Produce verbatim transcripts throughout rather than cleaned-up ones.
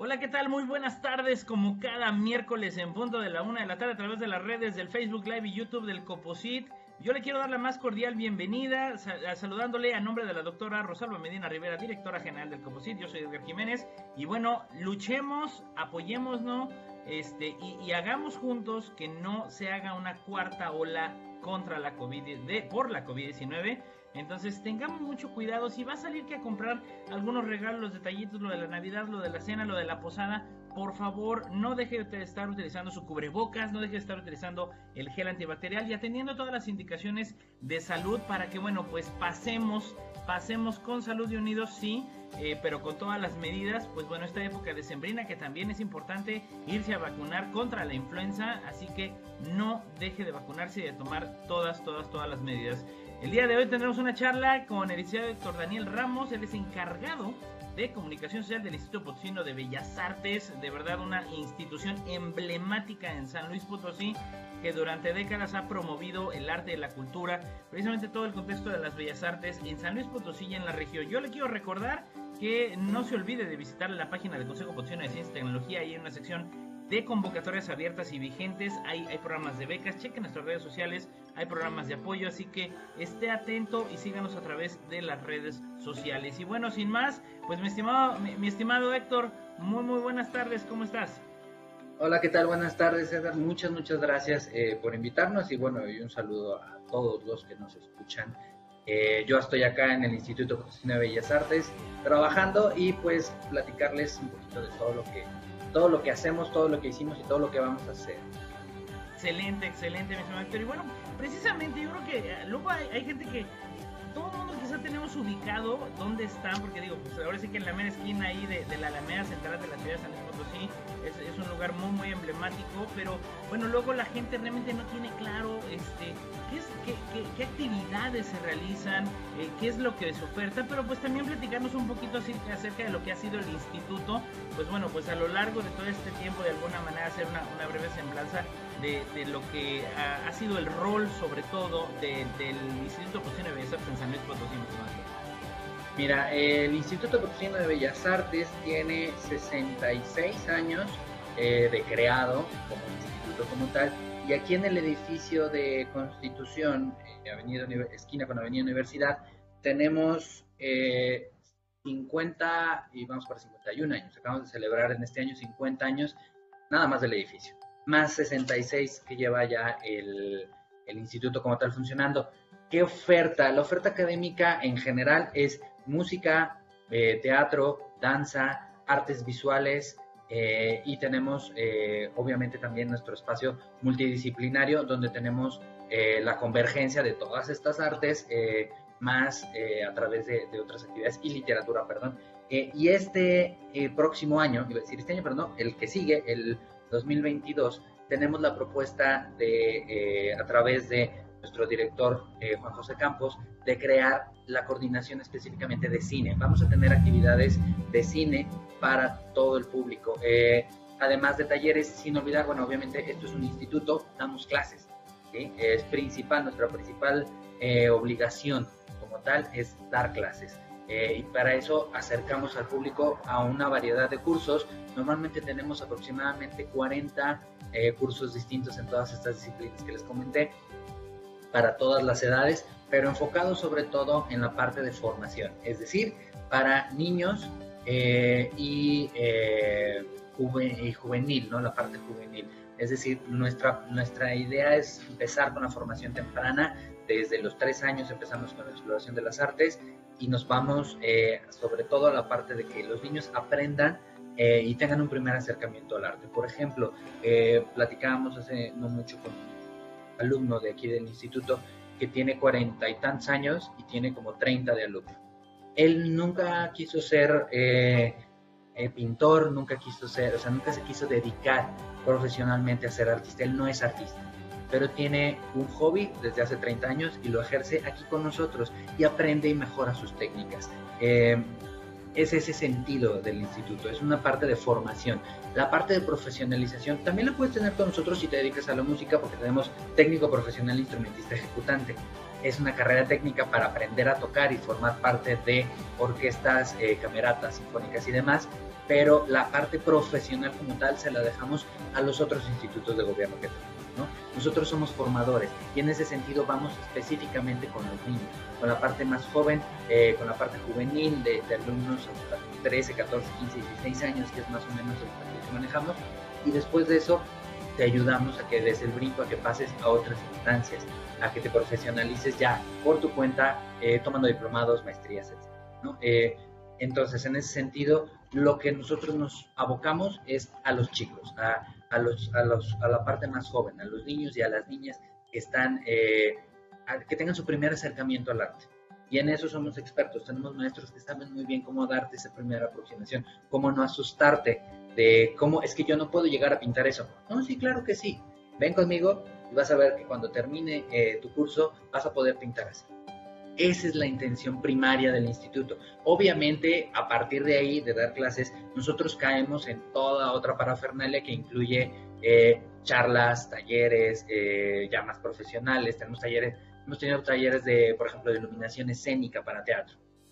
Hola, ¿qué tal? Muy buenas tardes, como cada miércoles en punto de la una de la tarde a través de las redes del Facebook Live y YouTube del Coposit. Yo le quiero dar la más cordial bienvenida, saludándole a nombre de la doctora Rosalba Medina Rivera, directora general del Coposit. Yo soy Edgar Jiménez y bueno, luchemos, apoyémonos este, y, y hagamos juntos que no se haga una cuarta ola contra la COVID, de, por la COVID diecinueve. Entonces tengamos mucho cuidado. Si va a salir que a comprar algunos regalos, los detallitos, lo de la Navidad, lo de la cena, lo de la posada, por favor no deje de estar utilizando su cubrebocas, no deje de estar utilizando el gel antibacterial y atendiendo todas las indicaciones de salud para que, bueno, pues pasemos, pasemos con salud y unidos, sí, eh, pero con todas las medidas. Pues bueno, esta época decembrina que también es importante irse a vacunar contra la influenza, así que no deje de vacunarse y de tomar todas, todas, todas las medidas. El día de hoy tendremos una charla con el licenciado Héctor Daniel Ramos. Él es encargado de comunicación social del Instituto Potosino de Bellas Artes, de verdad una institución emblemática en San Luis Potosí, que durante décadas ha promovido el arte y la cultura, precisamente todo el contexto de las bellas artes en San Luis Potosí y en la región. Yo le quiero recordar que no se olvide de visitar la página del Consejo Potosino de Ciencia y Tecnología. Ahí hay una sección de convocatorias abiertas y vigentes, hay, hay programas de becas, chequen nuestras redes sociales, hay programas de apoyo, así que esté atento y síganos a través de las redes sociales. Y bueno, sin más, pues mi estimado, mi, mi estimado Héctor, muy muy buenas tardes, ¿cómo estás? Hola, ¿qué tal? Buenas tardes, Edgar. Muchas, muchas gracias eh, por invitarnos y bueno, y un saludo a todos los que nos escuchan. Eh, yo estoy acá en el Instituto Potosino de Bellas Artes trabajando y pues platicarles un poquito de todo lo que todo lo que hacemos, todo lo que hicimos y todo lo que vamos a hacer. Excelente, excelente, mi estimado Héctor. Y bueno, precisamente yo creo que luego hay, hay gente que todo el mundo quizás tenemos ubicado dónde están, porque digo, pues ahora sí que en la mera esquina ahí de, de la Alameda Central de la ciudad de San Luis Potosí es, es un lugar muy muy emblemático, pero bueno, luego la gente realmente no tiene claro este qué, es, qué, qué, qué actividades se realizan, eh, qué es lo que se oferta, pero pues también platicarnos un poquito acerca, acerca de lo que ha sido el instituto, pues bueno, pues a lo largo de todo este tiempo de alguna manera hacer una, una breve semblanza de, de lo que ha, ha sido el rol sobre todo de, del Instituto Potosino de Bellas Artes en San Luis Potosí. Mira, el Instituto Potosino de Bellas Artes tiene sesenta y seis años eh, de creado como instituto como tal, y aquí en el edificio de Constitución, eh, avenida, esquina con Avenida Universidad, tenemos eh, cincuenta y vamos para cincuenta y un años. Acabamos de celebrar en este año cincuenta años nada más del edificio, más sesenta y seis que lleva ya el, el instituto como tal funcionando. ¿Qué oferta? La oferta académica en general es música, eh, teatro, danza, artes visuales, eh, y tenemos eh, obviamente también nuestro espacio multidisciplinario donde tenemos eh, la convergencia de todas estas artes, eh, más eh, a través de, de otras actividades y literatura, perdón. Eh, y este eh, próximo año, iba a decir este año, pero no, el que sigue, el dos mil veintidós, tenemos la propuesta de, eh, a través de nuestro director eh, Juan José Campos, de crear la coordinación específicamente de cine. Vamos a tener actividades de cine para todo el público, eh, además de talleres, sin olvidar, bueno, obviamente esto es un instituto, damos clases, ¿sí? Es principal, nuestra principal eh, obligación como tal es dar clases. Eh, y para eso acercamos al público a una variedad de cursos. Normalmente tenemos aproximadamente cuarenta eh, cursos distintos en todas estas disciplinas que les comenté, para todas las edades, pero enfocados sobre todo en la parte de formación, es decir, para niños eh, y, eh, juven, y juvenil, ¿no? La parte juvenil. Es decir, nuestra, nuestra idea es empezar con la formación temprana. Desde los tres años empezamos con la exploración de las artes y nos vamos eh, sobre todo a la parte de que los niños aprendan eh, y tengan un primer acercamiento al arte. Por ejemplo, eh, platicábamos hace no mucho con un alumno de aquí del instituto que tiene cuarenta y tantos años y tiene como treinta de alumno. Él nunca quiso ser eh, eh, pintor, nunca quiso ser, o sea, nunca se quiso dedicar profesionalmente a ser artista. Él no es artista, pero tiene un hobby desde hace treinta años y lo ejerce aquí con nosotros y aprende y mejora sus técnicas. Eh, es ese sentido del instituto, es una parte de formación. La parte de profesionalización también la puedes tener con nosotros si te dedicas a la música, porque tenemos técnico profesional, instrumentista ejecutante. Es una carrera técnica para aprender a tocar y formar parte de orquestas, eh, cameratas, sinfónicas y demás. pero la parte profesional como tal se la dejamos a los otros institutos de gobierno que tenemos, ¿no? Nosotros somos formadores y en ese sentido vamos específicamente con los niños, con la parte más joven, eh, con la parte juvenil de, de alumnos hasta trece, catorce, quince, dieciséis años, que es más o menos el perfil que manejamos, y después de eso te ayudamos a que des el brinco, a que pases a otras instancias, a que te profesionalices ya por tu cuenta, eh, tomando diplomados, maestrías, etcétera, ¿no? Eh, entonces, en ese sentido, lo que nosotros nos abocamos es a los chicos, a, a, los, a, los, a la parte más joven, a los niños y a las niñas que están, eh, a, que tengan su primer acercamiento al arte. Y en eso somos expertos, tenemos maestros que saben muy bien cómo darte esa primera aproximación, cómo no asustarte de cómo es que yo no puedo llegar a pintar eso. No, sí, claro que sí. Ven conmigo y vas a ver que cuando termine eh, tu curso vas a poder pintar así. Esa es la intención primaria del instituto. Obviamente, a partir de ahí, de dar clases, nosotros caemos en toda otra parafernalia que incluye eh, charlas, talleres, eh, ya más profesionales. Tenemos talleres, hemos tenido talleres de, por ejemplo, de iluminación escénica para teatro.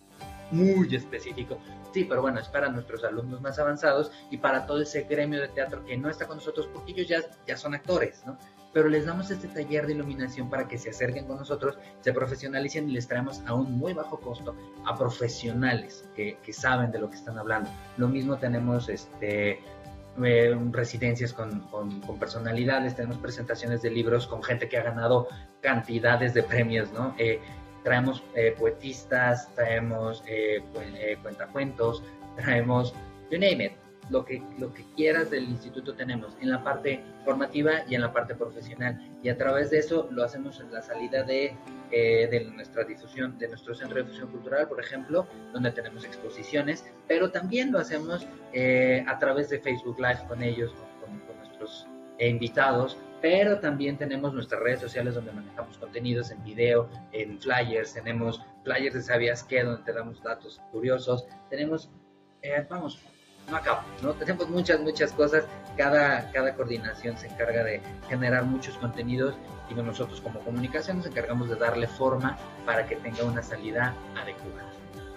Muy específico. Sí, pero bueno, es para nuestros alumnos más avanzados y para todo ese gremio de teatro que no está con nosotros porque ellos ya, ya son actores, ¿no? Pero les damos este taller de iluminación para que se acerquen con nosotros, se profesionalicen y les traemos a un muy bajo costo a profesionales que, que saben de lo que están hablando. Lo mismo tenemos este, eh, residencias con, con, con personalidades, tenemos presentaciones de libros con gente que ha ganado cantidades de premios, ¿no? Eh, traemos eh, poetistas, traemos eh, cu eh, cuentacuentos, traemos, you name it. Lo que, lo que quieras del instituto tenemos en la parte formativa y en la parte profesional, y a través de eso lo hacemos en la salida de, eh, de nuestra difusión, de nuestro centro de difusión cultural, por ejemplo, donde tenemos exposiciones, pero también lo hacemos eh, a través de Facebook Live con ellos, con, con nuestros eh, invitados, pero también tenemos nuestras redes sociales donde manejamos contenidos en video, en flyers, tenemos flyers de ¿Sabías qué?, donde te damos datos curiosos, tenemos, eh, vamos, no acabo, ¿no? Tenemos muchas, muchas cosas, cada, cada coordinación se encarga de generar muchos contenidos y nosotros como comunicación nos encargamos de darle forma para que tenga una salida adecuada.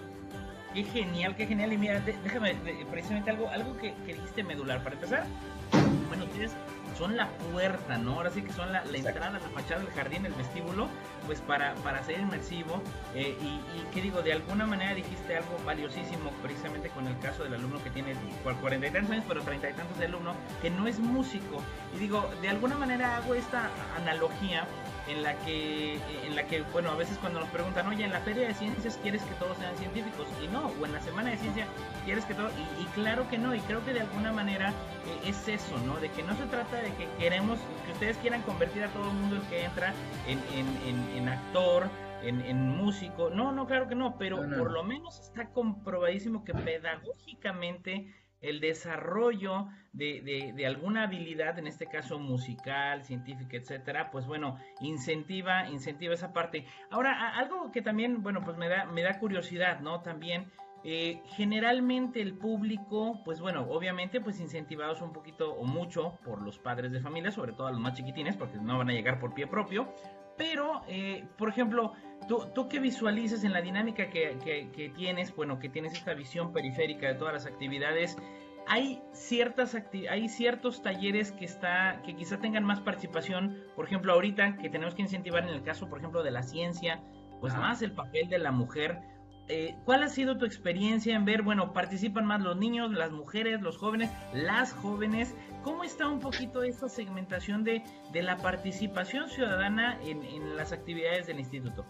Qué genial, qué genial, y mira, déjame, precisamente algo, algo que, que dijiste medular, para empezar, bueno, ustedes son la puerta, ¿no? Ahora sí que son la, la entrada, la fachada del jardín, el vestíbulo, pues para, para ser inmersivo, eh, y, y que digo, de alguna manera dijiste algo valiosísimo, precisamente con el caso del alumno que tiene cuarenta y tantos años, pero treinta y tantos de alumno, que no es músico, y digo, de alguna manera hago esta analogía en la que, en la que, bueno, a veces cuando nos preguntan, oye, en la feria de ciencias quieres que todos sean científicos, y no, o en la semana de ciencia quieres que todos, y, y claro que no, y creo que de alguna manera eh, es eso, ¿no? De que no se trata de que queremos, que ustedes quieran convertir a todo el mundo el que entra en, en, en, en actor, en, en músico, no, no, claro que no, pero no, no. Por lo menos está comprobadísimo que pedagógicamente el desarrollo de, de, de alguna habilidad, en este caso musical, científica, etcétera, pues bueno, incentiva, incentiva esa parte. Ahora, a, algo que también, bueno, pues me da, me da curiosidad, ¿no? También, eh, generalmente el público, pues bueno, obviamente, pues incentivados un poquito o mucho por los padres de familia, sobre todo a los más chiquitines, porque no van a llegar por pie propio, pero, eh, por ejemplo, tú, tú que visualizas en la dinámica que, que, que tienes, bueno, que tienes esta visión periférica de todas las actividades, hay ciertas acti hay ciertos talleres que está que quizá tengan más participación, por ejemplo, ahorita que tenemos que incentivar en el caso, por ejemplo, de la ciencia, pues ah. más el papel de la mujer. Eh, ¿Cuál ha sido tu experiencia en ver, bueno, participan más los niños, las mujeres, los jóvenes, las jóvenes? ¿Cómo está un poquito esta segmentación de, de la participación ciudadana en, en las actividades del instituto?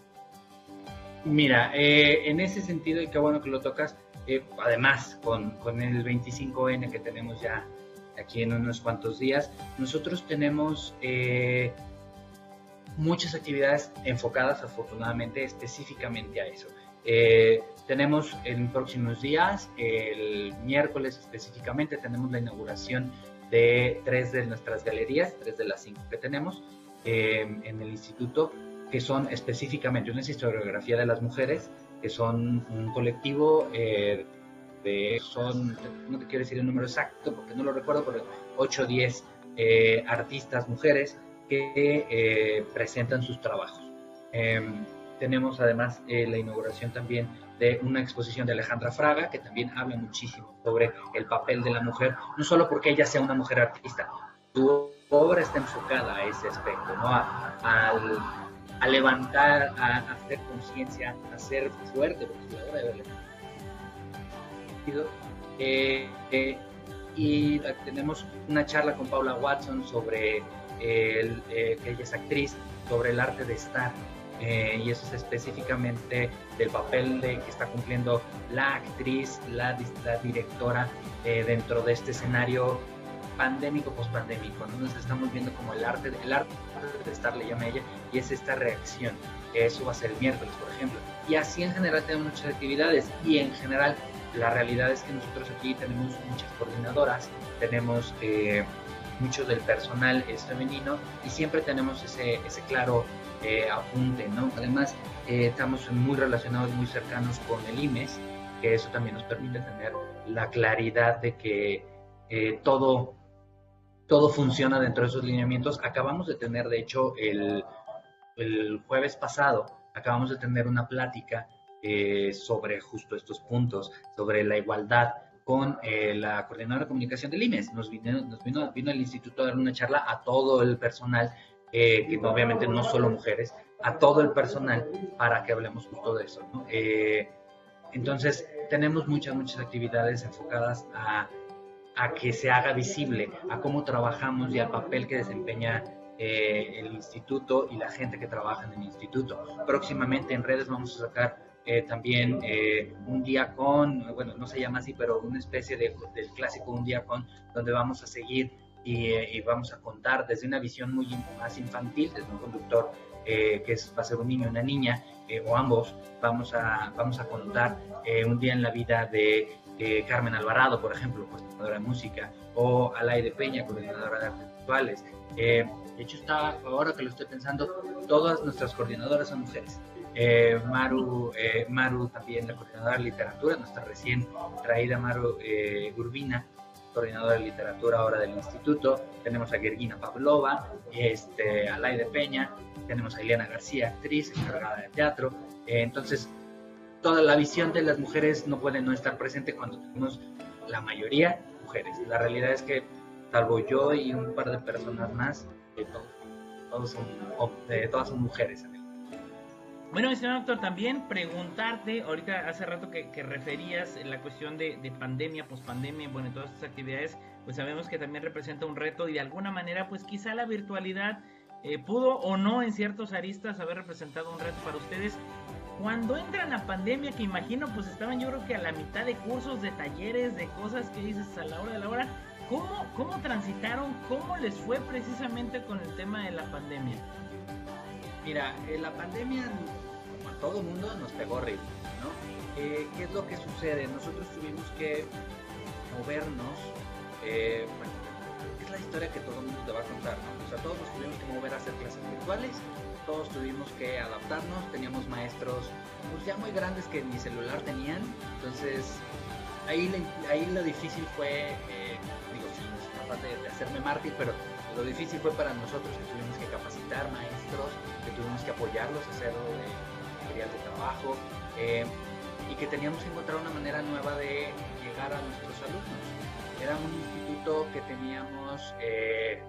Mira, eh, en ese sentido, y qué bueno que lo tocas, eh, además con, con el veinticinco ene que tenemos ya aquí en unos cuantos días, nosotros tenemos eh, muchas actividades enfocadas afortunadamente específicamente a eso. Eh, tenemos en próximos días, el miércoles específicamente, tenemos la inauguración de tres de nuestras galerías, tres de las cinco que tenemos eh, en el instituto, que son específicamente una historiografía de las mujeres, que son un colectivo eh, de, son, no te quiero decir el número exacto porque no lo recuerdo, pero ocho o diez eh, artistas mujeres que eh, presentan sus trabajos. Eh, Tenemos además eh, la inauguración también de una exposición de Alejandra Fraga, que también habla muchísimo sobre el papel de la mujer, no solo porque ella sea una mujer artista, su obra está enfocada a ese aspecto, ¿no? A, a, a levantar, a, a hacer conciencia, a ser fuerte, porque la obra de verdad. Eh, eh, y tenemos una charla con Paula Watson sobre eh, el, eh, que ella es actriz, sobre el arte de estar. Eh, y eso es específicamente del papel de, que está cumpliendo la actriz, la, la directora eh, dentro de este escenario pandémico, pospandémico, ¿no? Nos estamos viendo como el arte, el arte de estar, le llama ella, y es esta reacción. Eso va a ser el miércoles, por ejemplo. Y así en general tenemos muchas actividades, y en general la realidad es que nosotros aquí tenemos muchas coordinadoras, tenemos eh, mucho del personal es femenino, y siempre tenemos ese, ese claro Eh, apunte, ¿no? Además, eh, estamos muy relacionados, muy cercanos con el I M E S, que eso también nos permite tener la claridad de que eh, todo, todo funciona dentro de esos lineamientos. Acabamos de tener, de hecho, el, el jueves pasado, acabamos de tener una plática eh, sobre justo estos puntos, sobre la igualdad, con eh, la coordinadora de comunicación del I M E S. Nos vino, nos vino, vino el instituto a dar una charla a todo el personal, Eh, que obviamente no solo mujeres, a todo el personal, para que hablemos justo de eso, ¿no? Eh, entonces, tenemos muchas, muchas actividades enfocadas a, a que se haga visible, a cómo trabajamos y al papel que desempeña eh, el instituto y la gente que trabaja en el instituto. Próximamente en redes vamos a sacar eh, también eh, un día con, bueno, no se llama así, pero una especie de, del clásico un día con, donde vamos a seguir Y, y vamos a contar desde una visión muy más infantil, desde un conductor eh, que es, va a ser un niño y una niña, eh, o ambos. Vamos a, vamos a contar eh, un día en la vida de eh, Carmen Alvarado, por ejemplo, coordinadora de música, o Alaide Peña, coordinadora de artes visuales. Eh, de hecho, está, ahora que lo estoy pensando, todas nuestras coordinadoras son mujeres. Eh, Maru, eh, Maru también, la coordinadora de literatura, nuestra recién traída Maru eh, Urbina, coordinadora de literatura ahora del instituto. Tenemos a Gergina Pavlova, este, a Alaide Peña, tenemos a Eliana García, actriz, encargada de teatro. Eh, entonces, toda la visión de las mujeres no puede no estar presente cuando tenemos la mayoría mujeres. La realidad es que, salvo yo y un par de personas más, eh, todos, todos, son, eh, todas son mujeres. Bueno, mi señor doctor, también preguntarte, ahorita hace rato que, que referías en la cuestión de, de pandemia, pospandemia, bueno, todas estas actividades, pues sabemos que también representa un reto, y de alguna manera, pues quizá la virtualidad eh, pudo o no en ciertos aristas haber representado un reto para ustedes. Cuando entran a pandemia, que imagino pues estaban yo creo que a la mitad de cursos, de talleres, de cosas que dices a la hora de la hora, ¿cómo, cómo transitaron, cómo les fue precisamente con el tema de la pandemia? Mira, eh, la pandemia, como a todo mundo, nos pegó horrible, ¿no? Eh, ¿Qué es lo que sucede? Nosotros tuvimos que movernos, eh, bueno, es la historia que todo el mundo te va a contar, ¿no? O sea, todos nos tuvimos que mover a hacer clases virtuales, todos tuvimos que adaptarnos, teníamos maestros pues ya muy grandes que ni celular tenían, entonces ahí, le, ahí lo difícil fue, eh, digo, sí, no es capaz de, de hacerme mártir, pero lo difícil fue para nosotros que tuvimos que capacitar maestros, que tuvimos que apoyarlos a hacer eh, material de trabajo, eh, y que teníamos que encontrar una manera nueva de llegar a nuestros alumnos. Era un instituto que teníamos, eh,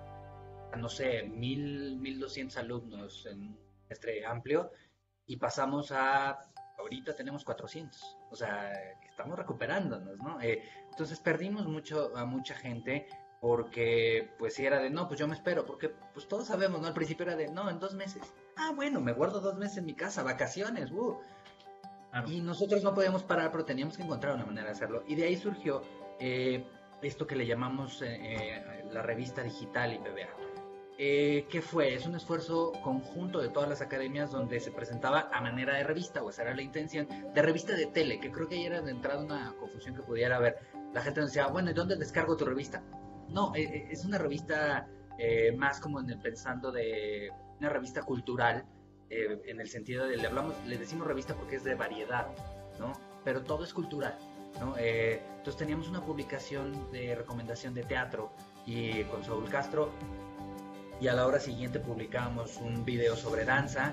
no sé, mil, mil doscientos alumnos en un semestre amplio, y pasamos a, ahorita tenemos cuatrocientos, o sea, estamos recuperándonos, ¿no? Eh, entonces perdimos mucho a mucha gente, porque pues si era de, no, pues yo me espero, porque pues todos sabemos, ¿no? Al principio era de, no, en dos meses. Ah, bueno, me guardo dos meses en mi casa, vacaciones, uh. Claro. Y nosotros no podíamos parar, pero teníamos que encontrar una manera de hacerlo. Y de ahí surgió eh, esto que le llamamos eh, eh, la revista digital I P B A. Eh, ¿Qué fue? Es un esfuerzo conjunto de todas las academias donde se presentaba a manera de revista, o esa era la intención, de revista de tele, que creo que ahí era de entrada una confusión que pudiera haber. La gente nos decía, bueno, ¿y dónde descargo tu revista? No, eh, es una revista eh, más como en el pensando de una revista cultural, eh, en el sentido de, le hablamos, le decimos revista porque es de variedad, ¿no? Pero todo es cultural, ¿no? Eh, entonces teníamos una publicación de recomendación de teatro y con Saúl Castro, y a la hora siguiente publicábamos un video sobre danza,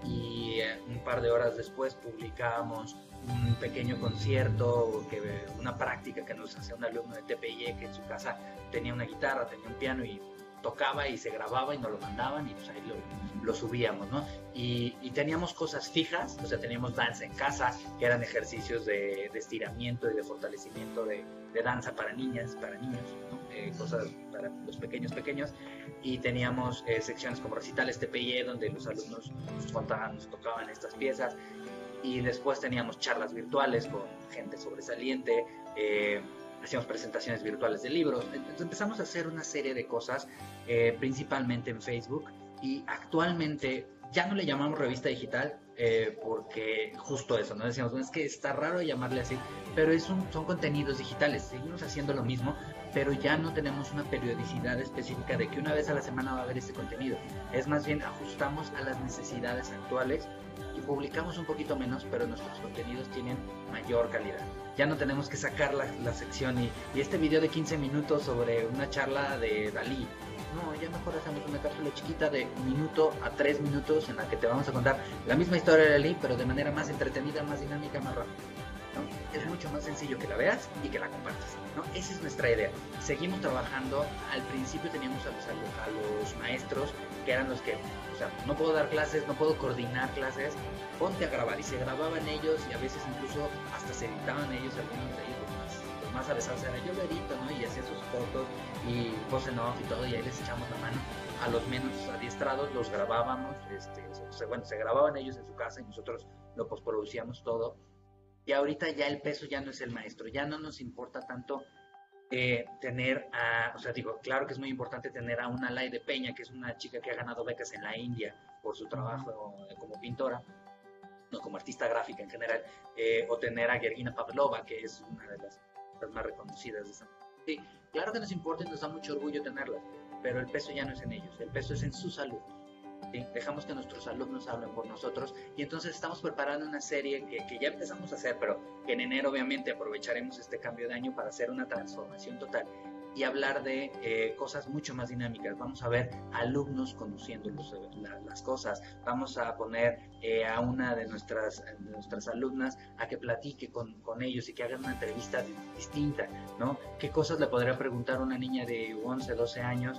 y eh, un par de horas después publicábamos un pequeño concierto, que, una práctica que nos hacía un alumno de T P I E que en su casa tenía una guitarra, tenía un piano y tocaba y se grababa y nos lo mandaban y pues ahí lo, lo subíamos, ¿no? Y, y teníamos cosas fijas, o sea, teníamos danza en casa, que eran ejercicios de, de estiramiento y de fortalecimiento de, de danza para niñas, para niños, ¿no? Eh, cosas para los pequeños pequeños, y teníamos eh, secciones como recitales T P I E, donde los alumnos nos contaban, nos tocaban estas piezas, y después teníamos charlas virtuales con gente sobresaliente, eh, hacíamos presentaciones virtuales de libros. Entonces empezamos a hacer una serie de cosas, eh, principalmente en Facebook, y actualmente ya no le llamamos revista digital, eh, porque justo eso, ¿no? Decíamos, bueno, es que está raro llamarle así, pero es un, son contenidos digitales, seguimos haciendo lo mismo, pero ya no tenemos una periodicidad específica de que una vez a la semana va a haber este contenido. Es más bien ajustamos a las necesidades actuales y publicamos un poquito menos, pero nuestros contenidos tienen mayor calidad. Ya no tenemos que sacar la, la sección y, y este video de quince minutos sobre una charla de Dalí. No, ya mejor hacemos una cápsula chiquita de un minuto a tres minutos en la que te vamos a contar la misma historia de Dalí, pero de manera más entretenida, más dinámica, más rápida, ¿no? Es mucho más sencillo que la veas y que la compartas, ¿no? Esa es nuestra idea. Seguimos trabajando. Al principio teníamos a los, a los maestros, que eran los que, o sea, no puedo dar clases, no puedo coordinar clases, ponte a grabar, y se grababan ellos, y a veces incluso hasta se editaban ellos, algunos de ellos, los más, los más avesados eran yo lo edito, ¿no? Y hacía sus fotos y voz en off y todo, y ahí les echamos la mano. A los menos adiestrados los grabábamos, este, o sea, bueno, se grababan ellos en su casa y nosotros lo postproducíamos todo. Y ahorita ya el peso ya no es el maestro, ya no nos importa tanto eh, tener a, o sea, digo, claro que es muy importante tener a una Laide Peña, que es una chica que ha ganado becas en la India por su trabajo como pintora, no, como artista gráfica en general, eh, o tener a Georgina Pavlova, que es una de las, las más reconocidas de esa. Sí, claro que nos importa y nos da mucho orgullo tenerla, pero el peso ya no es en ellos, el peso es en su salud. ¿Sí? Dejamos que nuestros alumnos hablen por nosotros, y entonces estamos preparando una serie que, que ya empezamos a hacer, pero que en enero obviamente aprovecharemos este cambio de año para hacer una transformación total y hablar de eh, cosas mucho más dinámicas. Vamos a ver alumnos conduciendo los, la, las cosas, vamos a poner eh, a una de nuestras, de nuestras alumnas a que platique con, con ellos y que hagan una entrevista distinta, ¿no? ¿Qué cosas le podría preguntar una niña de once, doce años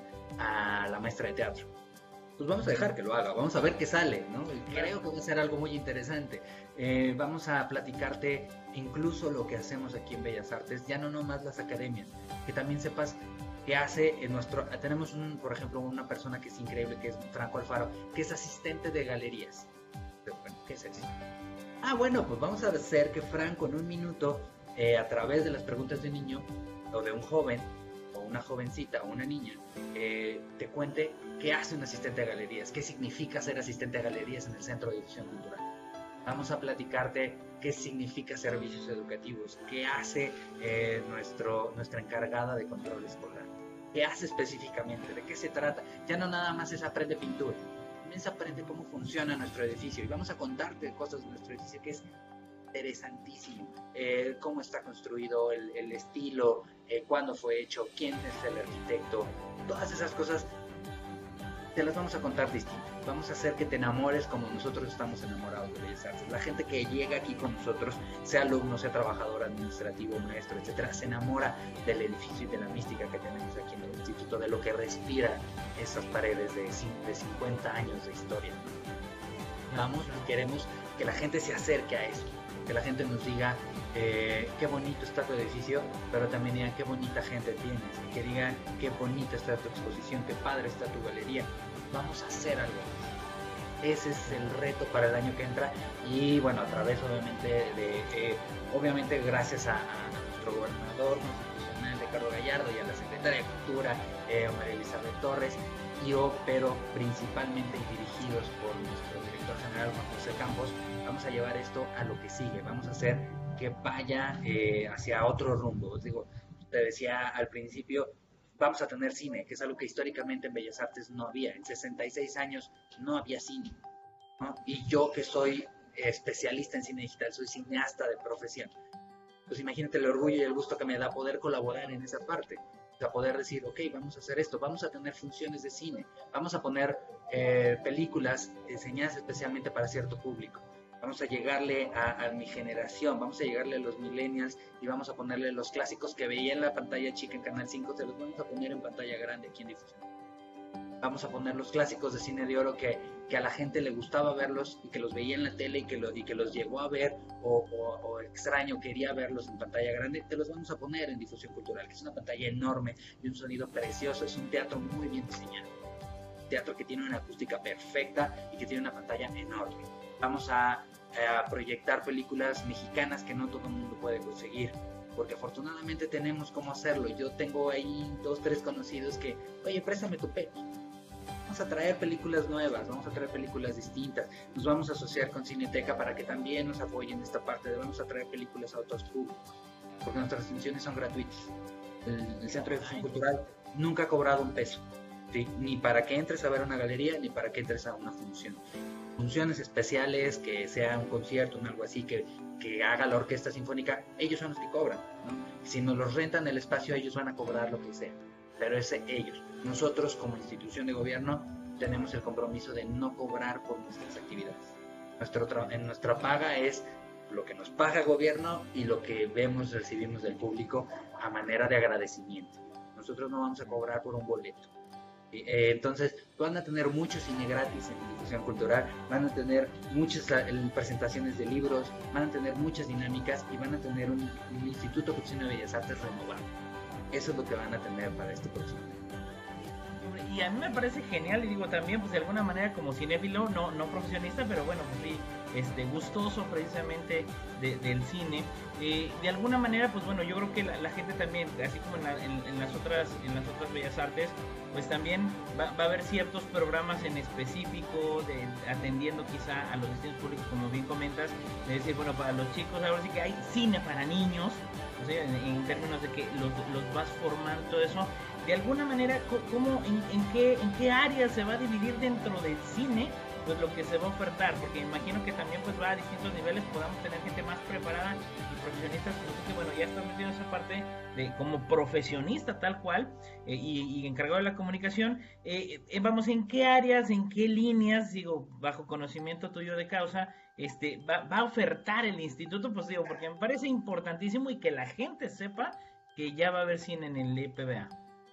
a la maestra de teatro? Pues vamos a dejar que lo haga, vamos a ver qué sale, ¿no? Creo que va a ser algo muy interesante. Eh, vamos a platicarte incluso lo que hacemos aquí en Bellas Artes, ya no nomás las academias, que también sepas qué hace en nuestro... Tenemos, un, por ejemplo, una persona que es increíble, que es Franco Alfaro, que es asistente de galerías. Bueno, ¿qué es eso? Ah, bueno, pues vamos a hacer que Franco en un minuto, eh, a través de las preguntas de un niño o de un joven, o una jovencita o una niña, eh, te cuente qué hace un asistente de galerías, qué significa ser asistente de galerías en el Centro de Difusión Cultural. Vamos a platicarte qué significa servicios educativos, qué hace eh, nuestro, nuestra encargada de control escolar, qué hace específicamente, de qué se trata. Ya no nada más es aprende pintura, también se aprende cómo funciona nuestro edificio, y vamos a contarte cosas de nuestro edificio que es interesantísimo, eh, cómo está construido, el, el estilo, eh, cuándo fue hecho, quién es el arquitecto, todas esas cosas te las vamos a contar distintas. Vamos a hacer que te enamores como nosotros estamos enamorados de Bellas Artes. La gente que llega aquí con nosotros, sea alumno, sea trabajador administrativo, maestro, etcétera, se enamora del edificio y de la mística que tenemos aquí en el instituto, de lo que respira esas paredes de, de cincuenta años de historia. Vamos y queremos que la gente se acerque a eso, que la gente nos diga eh, qué bonito está tu edificio, pero también digan qué bonita gente tienes, que digan qué bonita está tu exposición, qué padre está tu galería. Vamos a hacer algo. Ese es el reto para el año que entra, y bueno, a través obviamente de, eh, obviamente gracias a, a nuestro gobernador constitucional Ricardo Gallardo y a la secretaria de Cultura, eh, María Elizabeth Torres, y yo, pero principalmente dirigidos por nuestro director general Juan José Campos, vamos a llevar esto a lo que sigue, vamos a hacer que vaya eh, hacia otro rumbo. Os digo, te decía al principio, vamos a tener cine, que es algo que históricamente en Bellas Artes no había. En sesenta y seis años no había cine, ¿no? Y yo, que soy especialista en cine digital, soy cineasta de profesión, pues imagínate el orgullo y el gusto que me da poder colaborar en esa parte. O sea, poder decir, ok, vamos a hacer esto, vamos a tener funciones de cine, vamos a poner eh, películas diseñadas especialmente para cierto público. Vamos a llegarle a, a mi generación, vamos a llegarle a los millennials y vamos a ponerle los clásicos que veía en la pantalla chica en Canal cinco, se los vamos a poner en pantalla grande aquí en difusión. Vamos a poner los clásicos de cine de oro que, que a la gente le gustaba verlos y que los veía en la tele y que, lo, y que los llegó a ver o, o, o extraño quería verlos en pantalla grande, te los vamos a poner en difusión cultural, que es una pantalla enorme y un sonido precioso, es un teatro muy bien diseñado, un teatro que tiene una acústica perfecta y que tiene una pantalla enorme. Vamos a, a proyectar películas mexicanas que no todo el mundo puede conseguir, porque afortunadamente tenemos cómo hacerlo. Yo tengo ahí dos, tres conocidos que, oye, préstame tu pelo. Vamos a traer películas nuevas, vamos a traer películas distintas, nos vamos a asociar con Cineteca para que también nos apoyen en esta parte, vamos a traer películas a otros públicos, porque nuestras funciones son gratuitas. El, el Centro de Difusión Cultural nunca ha cobrado un peso, ¿sí? Ni para que entres a ver una galería, ni para que entres a una función. Funciones especiales, que sea un concierto, un algo así, que, que haga la orquesta sinfónica, ellos son los que cobran, ¿no? Si nos los rentan el espacio, ellos van a cobrar lo que sea, pero es ellos. Nosotros, como institución de gobierno, tenemos el compromiso de no cobrar por nuestras actividades. Nuestro tra- en nuestra paga es lo que nos paga el gobierno y lo que vemos, recibimos del público a manera de agradecimiento. Nosotros no vamos a cobrar por un boleto. Eh, entonces van a tener mucho cine gratis en difusión cultural, van a tener muchas eh, presentaciones de libros, van a tener muchas dinámicas y van a tener un, un Instituto Potosino de Bellas Artes renovado. Eso es lo que van a tener para este próximo año. Y a mí me parece genial, y digo también, pues de alguna manera como cinéfilo, no, no profesionista, pero bueno, pues sí, este, gustoso precisamente de, del cine. Eh, de alguna manera, pues bueno, yo creo que la, la gente también, así como en, la, en, en las otras en las otras bellas artes, pues también va, va a haber ciertos programas en específico, de, atendiendo quizá a los distintos públicos, como bien comentas, de decir, bueno, para los chicos ahora sí que hay cine para niños, o sea, en, en términos de que los, los vas formando, todo eso. De alguna manera, ¿cómo, en, en, qué, ¿en qué área se va a dividir dentro del cine pues lo que se va a ofertar? Porque imagino que también pues va a distintos niveles, podamos tener gente más preparada y profesionistas que bueno, ya están metiendo esa parte de como profesionista tal cual eh, y, y encargado de la comunicación. Eh, eh, vamos, ¿en qué áreas, en qué líneas, digo, bajo conocimiento tuyo de causa, este va, va a ofertar el instituto? Pues digo, porque me parece importantísimo y que la gente sepa que ya va a haber cine en el I P B A.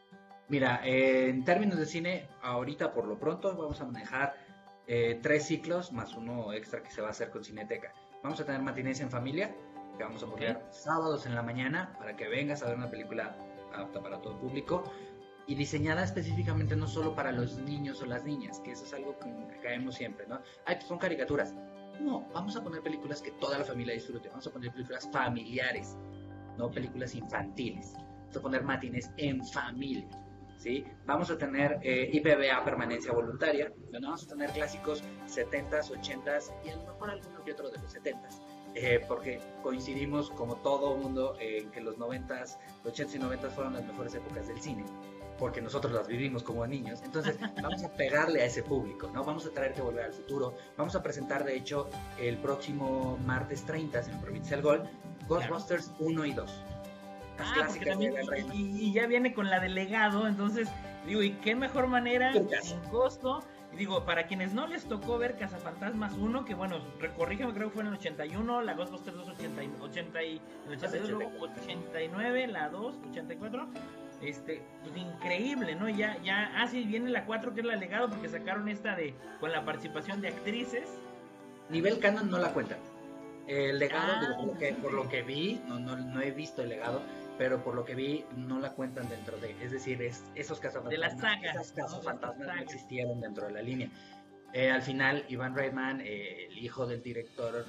Mira, eh, en términos de cine, ahorita por lo pronto vamos a manejar eh, tres ciclos más uno extra que se va a hacer con Cineteca. Vamos a tener matinés en familia, que vamos a poner okay. sábados en la mañana para que vengas a ver una película apta para todo público y diseñada específicamente no solo para los niños o las niñas, que eso es algo con que caemos siempre, ¿no? Ay, pues son caricaturas. No, vamos a poner películas que toda la familia disfrute, vamos a poner películas familiares, no películas infantiles. Vamos a poner matinés en familia. ¿Sí? Vamos a tener eh, I P B A permanencia voluntaria, donde vamos a tener clásicos setentas, ochentas y a lo mejor alguno que otro de los setentas, eh, porque coincidimos como todo mundo en eh, que los noventas, los ochentas y noventas fueron las mejores épocas del cine, porque nosotros las vivimos como niños. Entonces vamos a pegarle a ese público, ¿no? Vamos a traer que Volver al Futuro, vamos a presentar de hecho el próximo martes treinta, si me permite el gol, Ghostbusters claro. uno y dos. Ah, porque también, y, y ya viene con la de legado, entonces digo, y qué mejor manera, sin costo, y digo, para quienes no les tocó ver Cazafantasmas uno, que bueno, corrígeme, creo que fue en el ochenta y uno, la Ghostbusters dos, ochenta, ochenta y, el ochenta y dos, luego ochenta y nueve, la dos, ochenta y cuatro, este, pues increíble, ¿no? Ya, ya, ah, sí, viene la cuatro, que es la legado, porque sacaron esta de, con la participación de actrices. Nivel canon no la cuentan. El legado, ah, digo, por, lo que, por lo que vi, no, no, no he visto el legado, pero por lo que vi no la cuentan dentro de, es decir, es, esos cazafantasmas, de la saga, esas cazafantasmas no, no existieron dentro de la línea. Eh, al final, Ivan Reitman, eh, el hijo del director,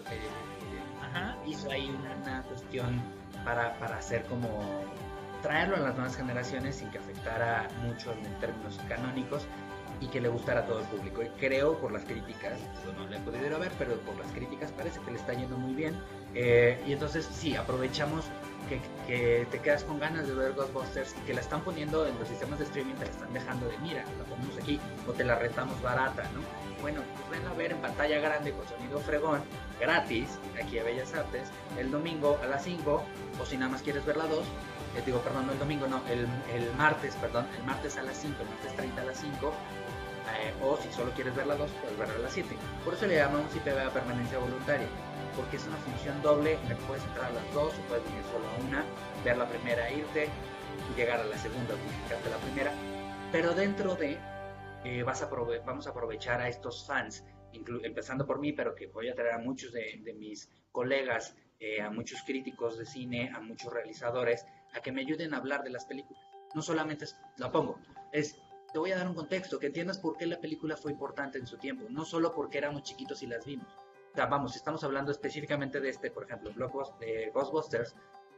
eh, hizo ahí una, una cuestión para, para hacer como traerlo a las nuevas generaciones sin que afectara mucho en términos canónicos y que le gustara a todo el público. Y creo, por las críticas, eso no le he podido ir a ver, pero por las críticas parece que le está yendo muy bien. Eh, y entonces sí, aprovechamos que, que te quedas con ganas de ver Ghostbusters y que la están poniendo en los sistemas de streaming, te la están dejando de mira, la ponemos aquí o te la rentamos barata, ¿no? Bueno, pues ven a ver en pantalla grande con sonido fregón, gratis, aquí a Bellas Artes, el domingo a las cinco, o si nada más quieres ver la dos, eh, digo, perdón, no el domingo, no, el, el martes, perdón, el martes a las cinco, el martes treinta a las cinco, Eh, o si solo quieres ver la dos, puedes ver a las siete. Por eso le llamamos I P V A permanencia voluntaria, porque es una función doble en la que puedes entrar a las dos o puedes venir solo a una, ver la primera, irte y llegar a la segunda, publicarte la primera. Pero dentro de, eh, vas a prove vamos a aprovechar a estos fans, empezando por mí, pero que voy a traer a muchos de, de mis colegas, eh, a muchos críticos de cine, a muchos realizadores, a que me ayuden a hablar de las películas. No solamente es, la pongo, es... Te voy a dar un contexto, que entiendas por qué la película fue importante en su tiempo, no solo porque éramos chiquitos y las vimos. O sea, vamos, si estamos hablando específicamente de este, por ejemplo, de Ghostbusters,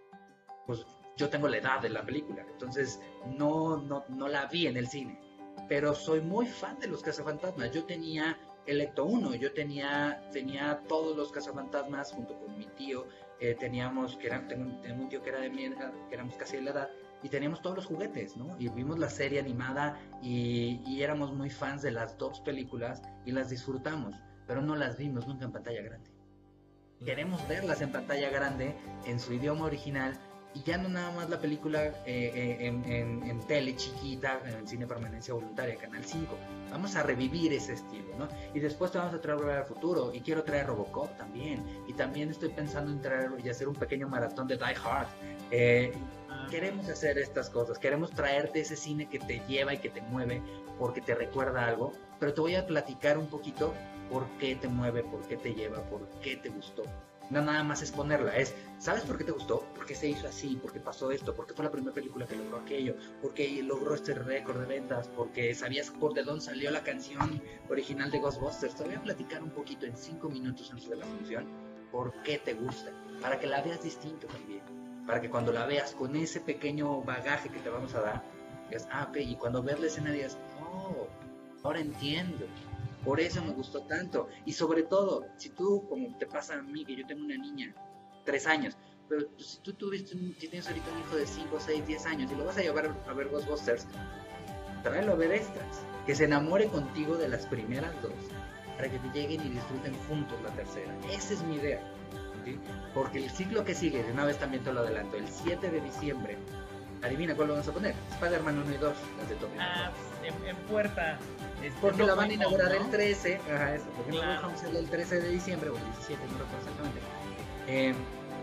pues yo tengo la edad de la película, entonces no, no, no la vi en el cine, pero soy muy fan de los cazafantasmas. Yo tenía el Ecto uno, yo tenía, tenía todos los cazafantasmas junto con mi tío, eh, teníamos, que era, tengo, tengo un tío que era de mi edad, que éramos casi de la edad, y teníamos todos los juguetes, ¿no? Y vimos la serie animada y, y éramos muy fans de las dos películas y las disfrutamos, pero no las vimos nunca en pantalla grande. Queremos verlas en pantalla grande, en su idioma original, y ya no nada más la película eh, eh, en, en, en tele chiquita, en cine permanencia voluntaria, Canal cinco. Vamos a revivir ese estilo, ¿no? Y después te vamos a traer Volver al Futuro, y quiero traer Robocop también, y también estoy pensando en traer y hacer un pequeño maratón de Die Hard. Eh, queremos hacer estas cosas, queremos traerte ese cine que te lleva y que te mueve porque te recuerda algo, pero te voy a platicar un poquito por qué te mueve, por qué te lleva, por qué te gustó. No nada más es ponerla, es, ¿sabes por qué te gustó? Porque se hizo así, porque pasó esto, porque fue la primera película que logró aquello, porque logró este récord de ventas, porque sabías por de dónde salió la canción original de Ghostbusters. Te voy a platicar un poquito en cinco minutos antes de la función por qué te gusta, para que la veas distinto también, para que cuando la veas con ese pequeño bagaje que te vamos a dar, digas, ah, ok, y cuando veas la escena digas, oh, ahora entiendo. Por eso me gustó tanto. Y sobre todo, si tú, como te pasa a mí, que yo tengo una niña, tres años, pero si tú tuviste un, si tienes ahorita un hijo de cinco, seis, diez años y lo vas a llevar a ver Ghostbusters, tráelo a ver estas. Que se enamore contigo de las primeras dos, para que te lleguen y disfruten juntos la tercera. Esa es mi idea, ¿sí? Porque el ciclo que sigue, de una vez también te lo adelanto, el siete de diciembre, adivina cuál lo vamos a poner. Spider-Man uno y dos, las de Tobey. Ah, en, en puerta. Este, porque no la van a inaugurar, ¿no? El trece, ajá, eso, porque claro. No dejamos el trece de diciembre, o el diecisiete, no recuerdo exactamente. Eh,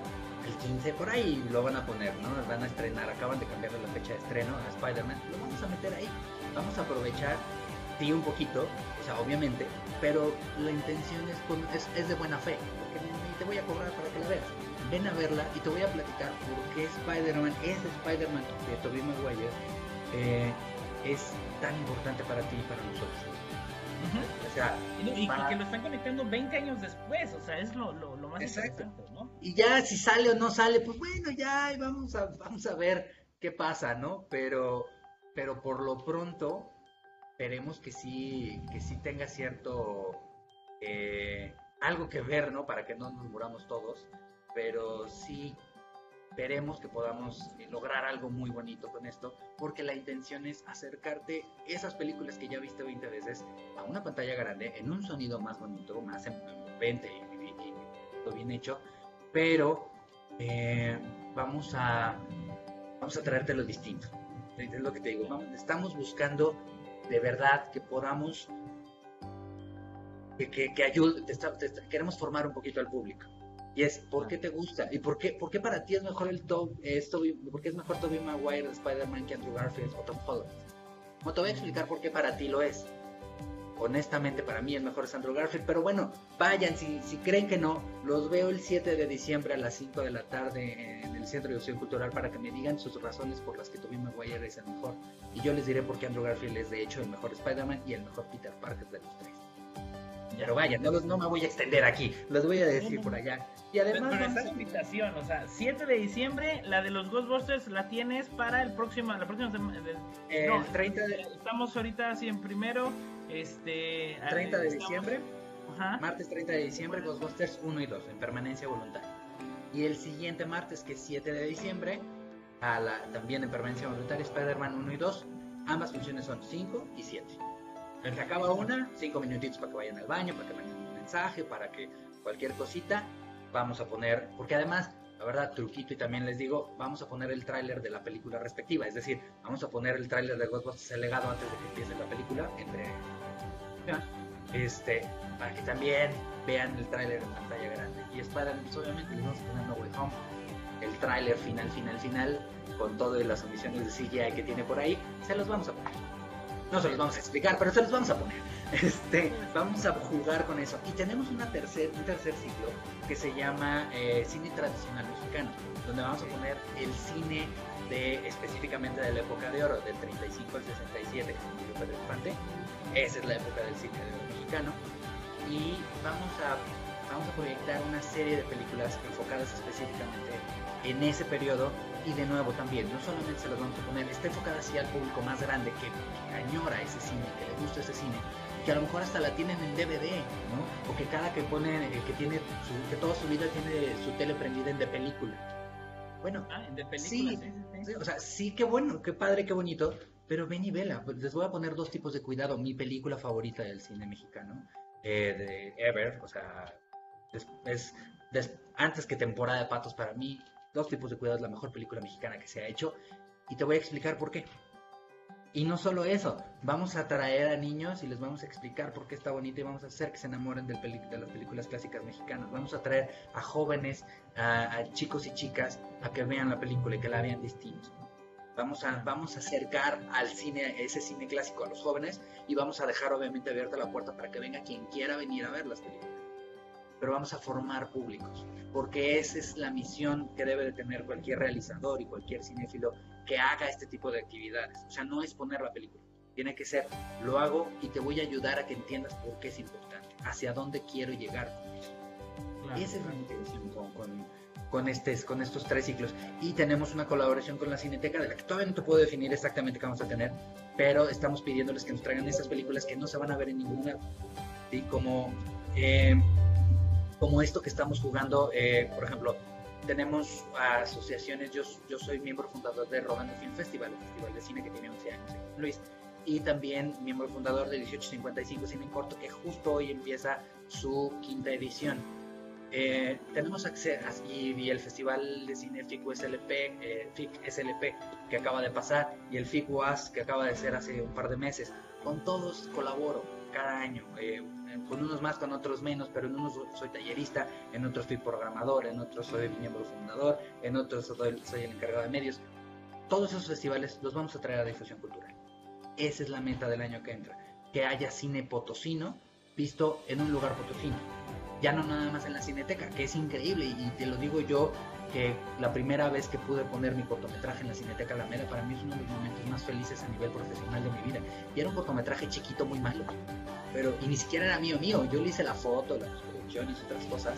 el quince por ahí lo van a poner, ¿no? Van a estrenar, acaban de cambiarle la fecha de estreno a Spider-Man, lo vamos a meter ahí. Vamos a aprovechar, sí, un poquito, o sea, obviamente, pero la intención es, con, es, es de buena fe, porque ni te voy a cobrar para que la veas. Ven a verla y te voy a platicar por qué Spider-Man, ese Spider-Man de Tobey Maguire, eh, es tan importante para ti y para nosotros. Uh-huh. O sea, y, y, para... y que lo están conectando veinte años después, o sea, es lo, lo, lo más exacto. Interesante, ¿no? Y ya si sale o no sale, pues bueno, ya vamos a, vamos a ver qué pasa, ¿no? Pero, pero por lo pronto, esperemos que sí, que sí tenga cierto, eh, algo que ver, ¿no? Para que no nos muramos todos, pero sí esperemos que podamos lograr algo muy bonito con esto, porque la intención es acercarte esas películas que ya viste veinte veces a una pantalla grande, en un sonido más bonito, más envolvente y, y, y bien hecho, pero eh, vamos a vamos a traerte lo distinto. Es lo que te digo, vamos, estamos buscando de verdad que podamos que, que, que ayude, te está, te está, queremos formar un poquito al público. Y es, ¿por qué te gusta? ¿Y por qué, por qué para ti es mejor el Tob, eh, Toby, por qué es mejor Tobey Maguire de Spider-Man que Andrew Garfield o Tom Holland? No te voy a explicar por qué para ti lo es. Honestamente, para mí el mejor es Andrew Garfield, pero bueno, vayan, si, si creen que no, los veo el siete de diciembre a las cinco de la tarde en el Centro de Difusión Cultural para que me digan sus razones por las que Tobey Maguire es el mejor. Y yo les diré por qué Andrew Garfield es de hecho el mejor Spider-Man y el mejor Peter Parker de los tres. Pero vaya, no, no me voy a extender aquí, los voy a decir por allá. Y además, pero está la invitación, o sea, siete de diciembre, la de los Ghostbusters la tienes para el próximo, la próxima semana. El no, treinta de... Estamos ahorita así en primero, este... treinta de estamos... diciembre, Ajá. Martes treinta de diciembre, Ghostbusters uno y dos, en permanencia voluntaria. Y el siguiente martes, que es siete de diciembre, a la, también en permanencia voluntaria, Spider-Man uno y dos, ambas funciones son cinco y siete. Se acaba una, cinco minutitos para que vayan al baño, para que manden un mensaje, para que cualquier cosita, vamos a poner, porque además, la verdad, truquito, y también les digo, vamos a poner el tráiler de la película respectiva, es decir, vamos a poner el tráiler de Ghostbusters El Legado antes de que empiece la película, entre este, para que también vean el tráiler en pantalla grande. Y Spider-Man, pues, obviamente les vamos a poner No Way Home, el tráiler final, final, final, con todas las omisiones de C G I que tiene por ahí, se los vamos a poner. No se los vamos a explicar, pero se los vamos a poner. Este, vamos a jugar con eso. Y tenemos una tercer, un tercer ciclo que se llama eh, Cine Tradicional Mexicano, donde vamos a poner el cine de, específicamente de la época de oro, del treinta y cinco al sesenta y siete, que se murió Pedro Infante. Esa es la época del cine de oro mexicano. Y vamos a, vamos a proyectar una serie de películas enfocadas específicamente en ese periodo. Y de nuevo también, no solamente se los vamos a poner, está enfocada así al público más grande que, que añora ese cine, que le gusta ese cine, que a lo mejor hasta la tienen en D V D, ¿no? O que cada que pone, que tiene, su, que toda su vida tiene su tele prendida en de película. Bueno, ah, en de película, sí, sí, sí, sí, o sea, sí, qué bueno, qué padre, qué bonito, pero ven y vela, pues les voy a poner dos tipos de cuidado. Mi película favorita del cine mexicano, eh, de ever, o sea, es, es, es antes que Temporada de Patos para mí. Dos tipos de cuidado es la mejor película mexicana que se ha hecho, y te voy a explicar por qué. Y no solo eso, vamos a traer a niños y les vamos a explicar por qué está bonita, y vamos a hacer que se enamoren del peli de las películas clásicas mexicanas. Vamos a traer a jóvenes, a, a chicos y chicas, a que vean la película y que la vean distinto. Vamos a, vamos a acercar al cine, ese cine clásico, a los jóvenes, y vamos a dejar obviamente abierta la puerta para que venga quien quiera venir a ver las películas. Pero vamos a formar públicos, porque esa es la misión que debe de tener cualquier realizador y cualquier cinéfilo que haga este tipo de actividades. O sea, no es poner la película, tiene que ser, lo hago y te voy a ayudar a que entiendas por qué es importante, hacia dónde quiero llegar con eso. Claro. Esa es la intención con, con, con, estes, con estos tres ciclos. Y tenemos una colaboración con la Cineteca, de la que todavía no te puedo definir exactamente qué vamos a tener, pero estamos pidiéndoles que nos traigan esas películas que no se van a ver en ningún lado, ¿sí? Como... Eh, como esto que estamos jugando, eh, por ejemplo, tenemos asociaciones, yo, yo soy miembro fundador de Rodando Film Festival, el festival de cine que tiene once años en San Luis, y también miembro fundador de dieciocho cincuenta y cinco Cine en Corto, que justo hoy empieza su quinta edición. Eh, tenemos acceso, y, y el Festival de Cine F I C U S L P, eh, F I C S L P, que acaba de pasar, y el F I C U A S, que acaba de ser hace un par de meses. Con todos colaboro cada año, eh, con unos más, con otros menos, pero en unos soy tallerista, en otros soy programador, en otros soy miembro fundador, en otros soy, soy el encargado de medios. Todos esos festivales los vamos a traer a difusión cultural. Esa es la meta del año que entra, que haya cine potosino visto en un lugar potosino, ya no nada más en la Cineteca, que es increíble, y te lo digo yo, que la primera vez que pude poner mi cortometraje en la Cineteca Alameda, para mí es uno de los momentos más felices a nivel profesional de mi vida. Y era un cortometraje chiquito, muy malo, pero y ni siquiera era mío mío, yo le hice la foto, la postproducción y otras cosas,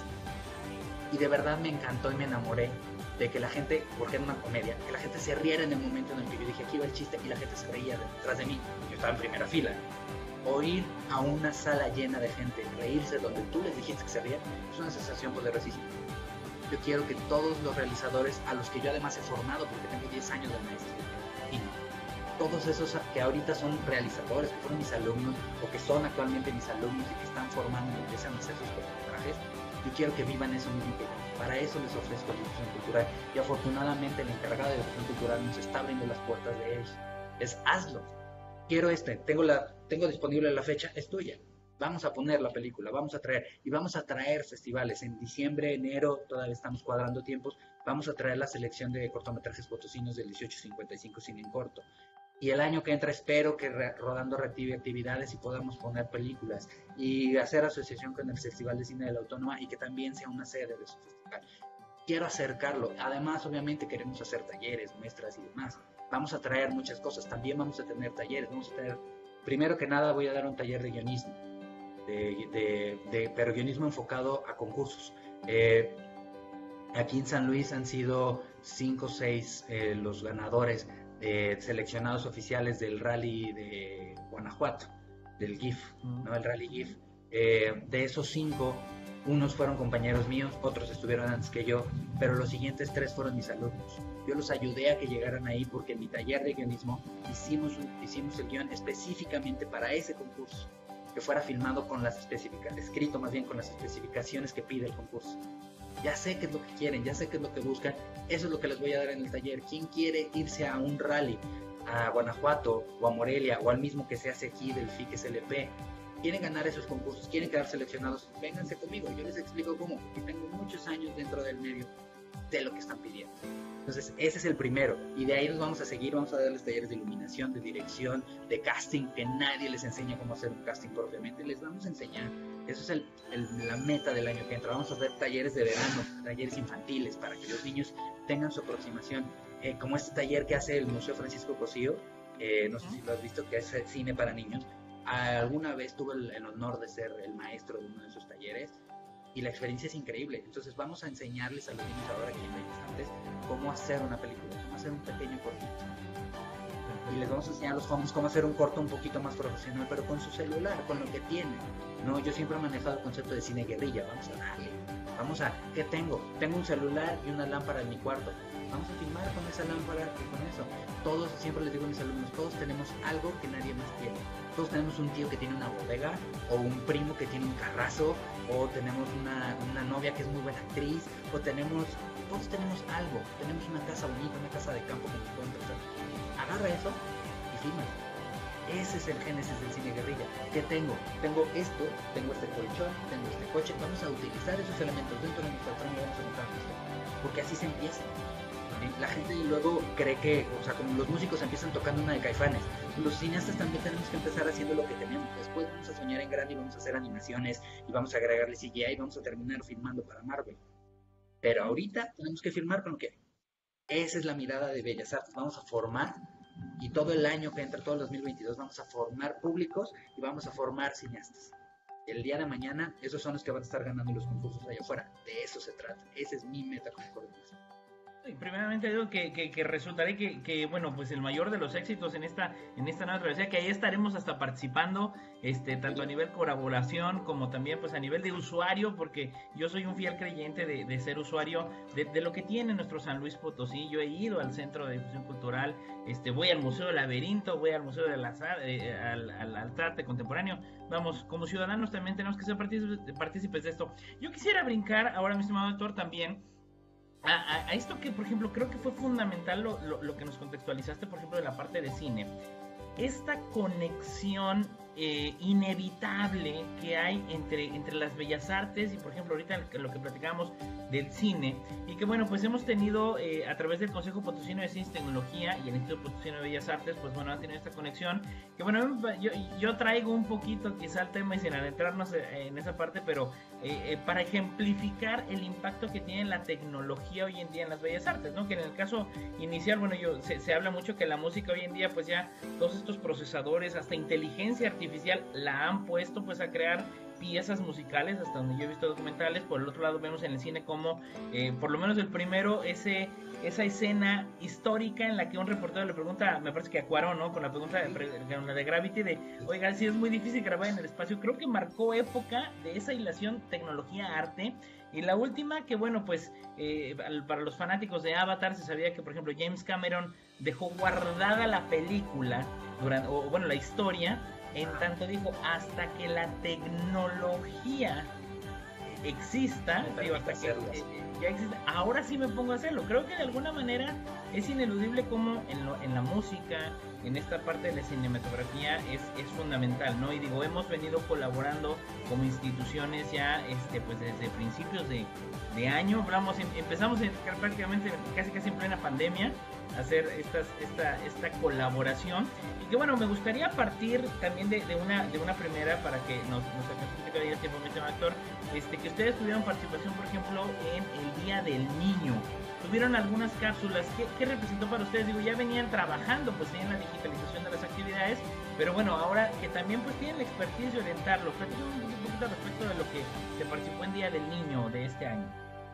y de verdad me encantó y me enamoré de que la gente, porque era una comedia, que la gente se riera en el momento en el que yo dije aquí va el chiste, y la gente se reía detrás de mí, yo estaba en primera fila. Oír a una sala llena de gente reírse donde tú les dijiste que se rían es una sensación poderosísima. Yo quiero que todos los realizadores, a los que yo además he formado, porque tengo diez años de maestría, y todos esos que ahorita son realizadores, que fueron mis alumnos, o que son actualmente mis alumnos y que están formando y empiezan a hacer sus cortometrajes, yo quiero que vivan eso mismo que yo. Para eso les ofrezco la difusión cultural, y afortunadamente el encargado de difusión cultural nos está abriendo las puertas de ellos. Es hazlo. Quiero este, tengo, la, tengo disponible la fecha, es tuya. Vamos a poner la película, vamos a traer, y vamos a traer festivales. En diciembre, enero, todavía estamos cuadrando tiempos, vamos a traer la selección de cortometrajes potosinos del dieciocho cincuenta y cinco Cine en Corto. Y el año que entra espero que Rodando reactive actividades y podamos poner películas, y hacer asociación con el Festival de Cine de la Autónoma, y que también sea una sede de su festival. Quiero acercarlo. Además, obviamente queremos hacer talleres, muestras y demás. Vamos a traer muchas cosas, también vamos a tener talleres, vamos a tener, primero que nada voy a dar un taller de guionismo, de, de, de, pero guionismo enfocado a concursos. Eh, aquí en San Luis han sido cinco o seis eh, los ganadores eh, seleccionados oficiales del rally de Guanajuato, del G I F, ¿no? El rally G I F. Eh, de esos cinco, unos fueron compañeros míos, otros estuvieron antes que yo, pero los siguientes tres fueron mis alumnos. Yo los ayudé a que llegaran ahí porque en mi taller de guionismo hicimos, un, hicimos el guión específicamente para ese concurso, que fuera filmado con las especificaciones, escrito más bien con las especificaciones que pide el concurso. Ya sé qué es lo que quieren, ya sé qué es lo que buscan, eso es lo que les voy a dar en el taller. ¿Quién quiere irse a un rally a Guanajuato o a Morelia o al mismo que se hace aquí del F I C S L P? quieren ganar esos concursos, quieren quedar seleccionados, vénganse conmigo, yo les explico cómo, porque tengo muchos años dentro del medio de lo que están pidiendo. Entonces, ese es el primero, y de ahí nos vamos a seguir, vamos a darles talleres de iluminación, de dirección, de casting, que nadie les enseña cómo hacer un casting propiamente, les vamos a enseñar. Eso es el, el, la meta del año que entra. Vamos a hacer talleres de verano, talleres infantiles, para que los niños tengan su aproximación, eh, como este taller que hace el Museo Francisco Cosío, eh, no sé si lo has visto, que es cine para niños. Alguna vez tuve el, el honor de ser el maestro de uno de esos talleres, y la experiencia es increíble. Entonces vamos a enseñarles a los niños ahora aquí en Bellas Artes cómo hacer una película, cómo hacer un pequeño cortito. Y les vamos a enseñar a los jóvenes cómo hacer un corto un poquito más profesional, pero con su celular, con lo que tienen. No, yo siempre he manejado el concepto de cine guerrilla. Vamos a darle, vamos a, ¿qué tengo? Tengo un celular y una lámpara en mi cuarto. Vamos a filmar con esa lámpara y con eso. Todos, siempre les digo a mis alumnos, todos tenemos algo que nadie más tiene. Todos tenemos un tío que tiene una bodega, o un primo que tiene un carrazo, o tenemos una, una novia que es muy buena actriz, o tenemos, todos tenemos algo. Tenemos una casa bonita, una casa de campo que nos pueden prestar. Agarra eso y filma. Ese es el génesis del cine guerrilla. ¿Qué tengo? Tengo esto, tengo este colchón, tengo este coche. Vamos a utilizar esos elementos dentro de nuestra trama y vamos a montar esto. Porque así se empieza. La gente luego cree que, o sea, como los músicos empiezan tocando una de Caifanes, los cineastas también tenemos que empezar haciendo lo que tenemos. Después vamos a soñar en grande y vamos a hacer animaciones y vamos a agregarle C G I y vamos a terminar filmando para Marvel. Pero ahorita tenemos que filmar con lo que... Esa es la mirada de Bellas Artes. Vamos a formar, y todo el año que entra, todo el dos mil veintidós, vamos a formar públicos y vamos a formar cineastas. El día de mañana, esos son los que van a estar ganando los concursos allá afuera. De eso se trata. Esa es mi meta con coordinación. Y primeramente digo que, que, que resultaré que, que, bueno, pues el mayor de los éxitos en esta en esta nueva travesía, que ahí estaremos hasta participando, este tanto a nivel colaboración como también pues a nivel de usuario, porque yo soy un fiel creyente de, de ser usuario de, de lo que tiene nuestro San Luis Potosí. Yo he ido al Centro de Difusión Cultural, este voy al Museo del Laberinto, voy al Museo del Azar, eh, al, al, al Arte Contemporáneo. Vamos, como ciudadanos también tenemos que ser partícipes, partícipes de esto. Yo quisiera brincar ahora, mi estimado doctor, también A, a, a esto que, por ejemplo, creo que fue fundamental lo, lo, lo que nos contextualizaste, por ejemplo, de la parte de cine. Esta conexión eh, inevitable que hay entre, entre las bellas artes y, por ejemplo, ahorita lo que platicábamos del cine, y que, bueno, pues hemos tenido eh, a través del Consejo Potosino de Ciencia y Tecnología y el Instituto Potosino de Bellas Artes, pues, bueno, han tenido esta conexión, que, bueno, yo, yo traigo un poquito quizá el tema y sin adentrarnos en esa parte, pero eh, eh, para ejemplificar el impacto que tiene la tecnología hoy en día en las bellas artes, ¿no? Que en el caso inicial, bueno, yo se, se habla mucho que la música hoy en día, pues ya todos estos procesadores, hasta inteligencia artificial, la han puesto pues a crear piezas musicales, hasta donde yo he visto documentales. Por el otro lado vemos en el cine como, eh, por lo menos el primero, ese esa escena histórica en la que un reportero le pregunta, me parece que a Cuarón, ¿no? Con la pregunta de, de, de Gravity, de, oiga, si es muy difícil grabar en el espacio. Creo que marcó época de esa hilación tecnología-arte. Y la última, que bueno, pues eh, para los fanáticos de Avatar se sabía que, por ejemplo, James Cameron dejó guardada la película, durante, o bueno, la historia, en tanto dijo, hasta que la tecnología exista, digo, hasta que eh, ya existe, ahora sí me pongo a hacerlo. Creo que de alguna manera es ineludible como en, lo, en la música, en esta parte de la cinematografía es, es fundamental, ¿no? Y digo, hemos venido colaborando como instituciones ya este pues desde principios de, de año. Hablamos, em, empezamos en, prácticamente casi casi en plena pandemia a hacer estas, esta, esta colaboración. Y que bueno, me gustaría partir también de, de, una, de una primera para que nos, nos alcance cada día tiempo, mi estimado actor, este, que ustedes tuvieron participación, por ejemplo, en el Día del Niño. Tuvieron algunas cápsulas. ¿Qué, qué representó para ustedes? Digo, ya venían trabajando pues en la digitalización de las actividades, pero bueno, ahora que también pues tienen la expertise de orientarlo. Platícanos un poquito respecto de lo que se participó en Día del Niño de este año.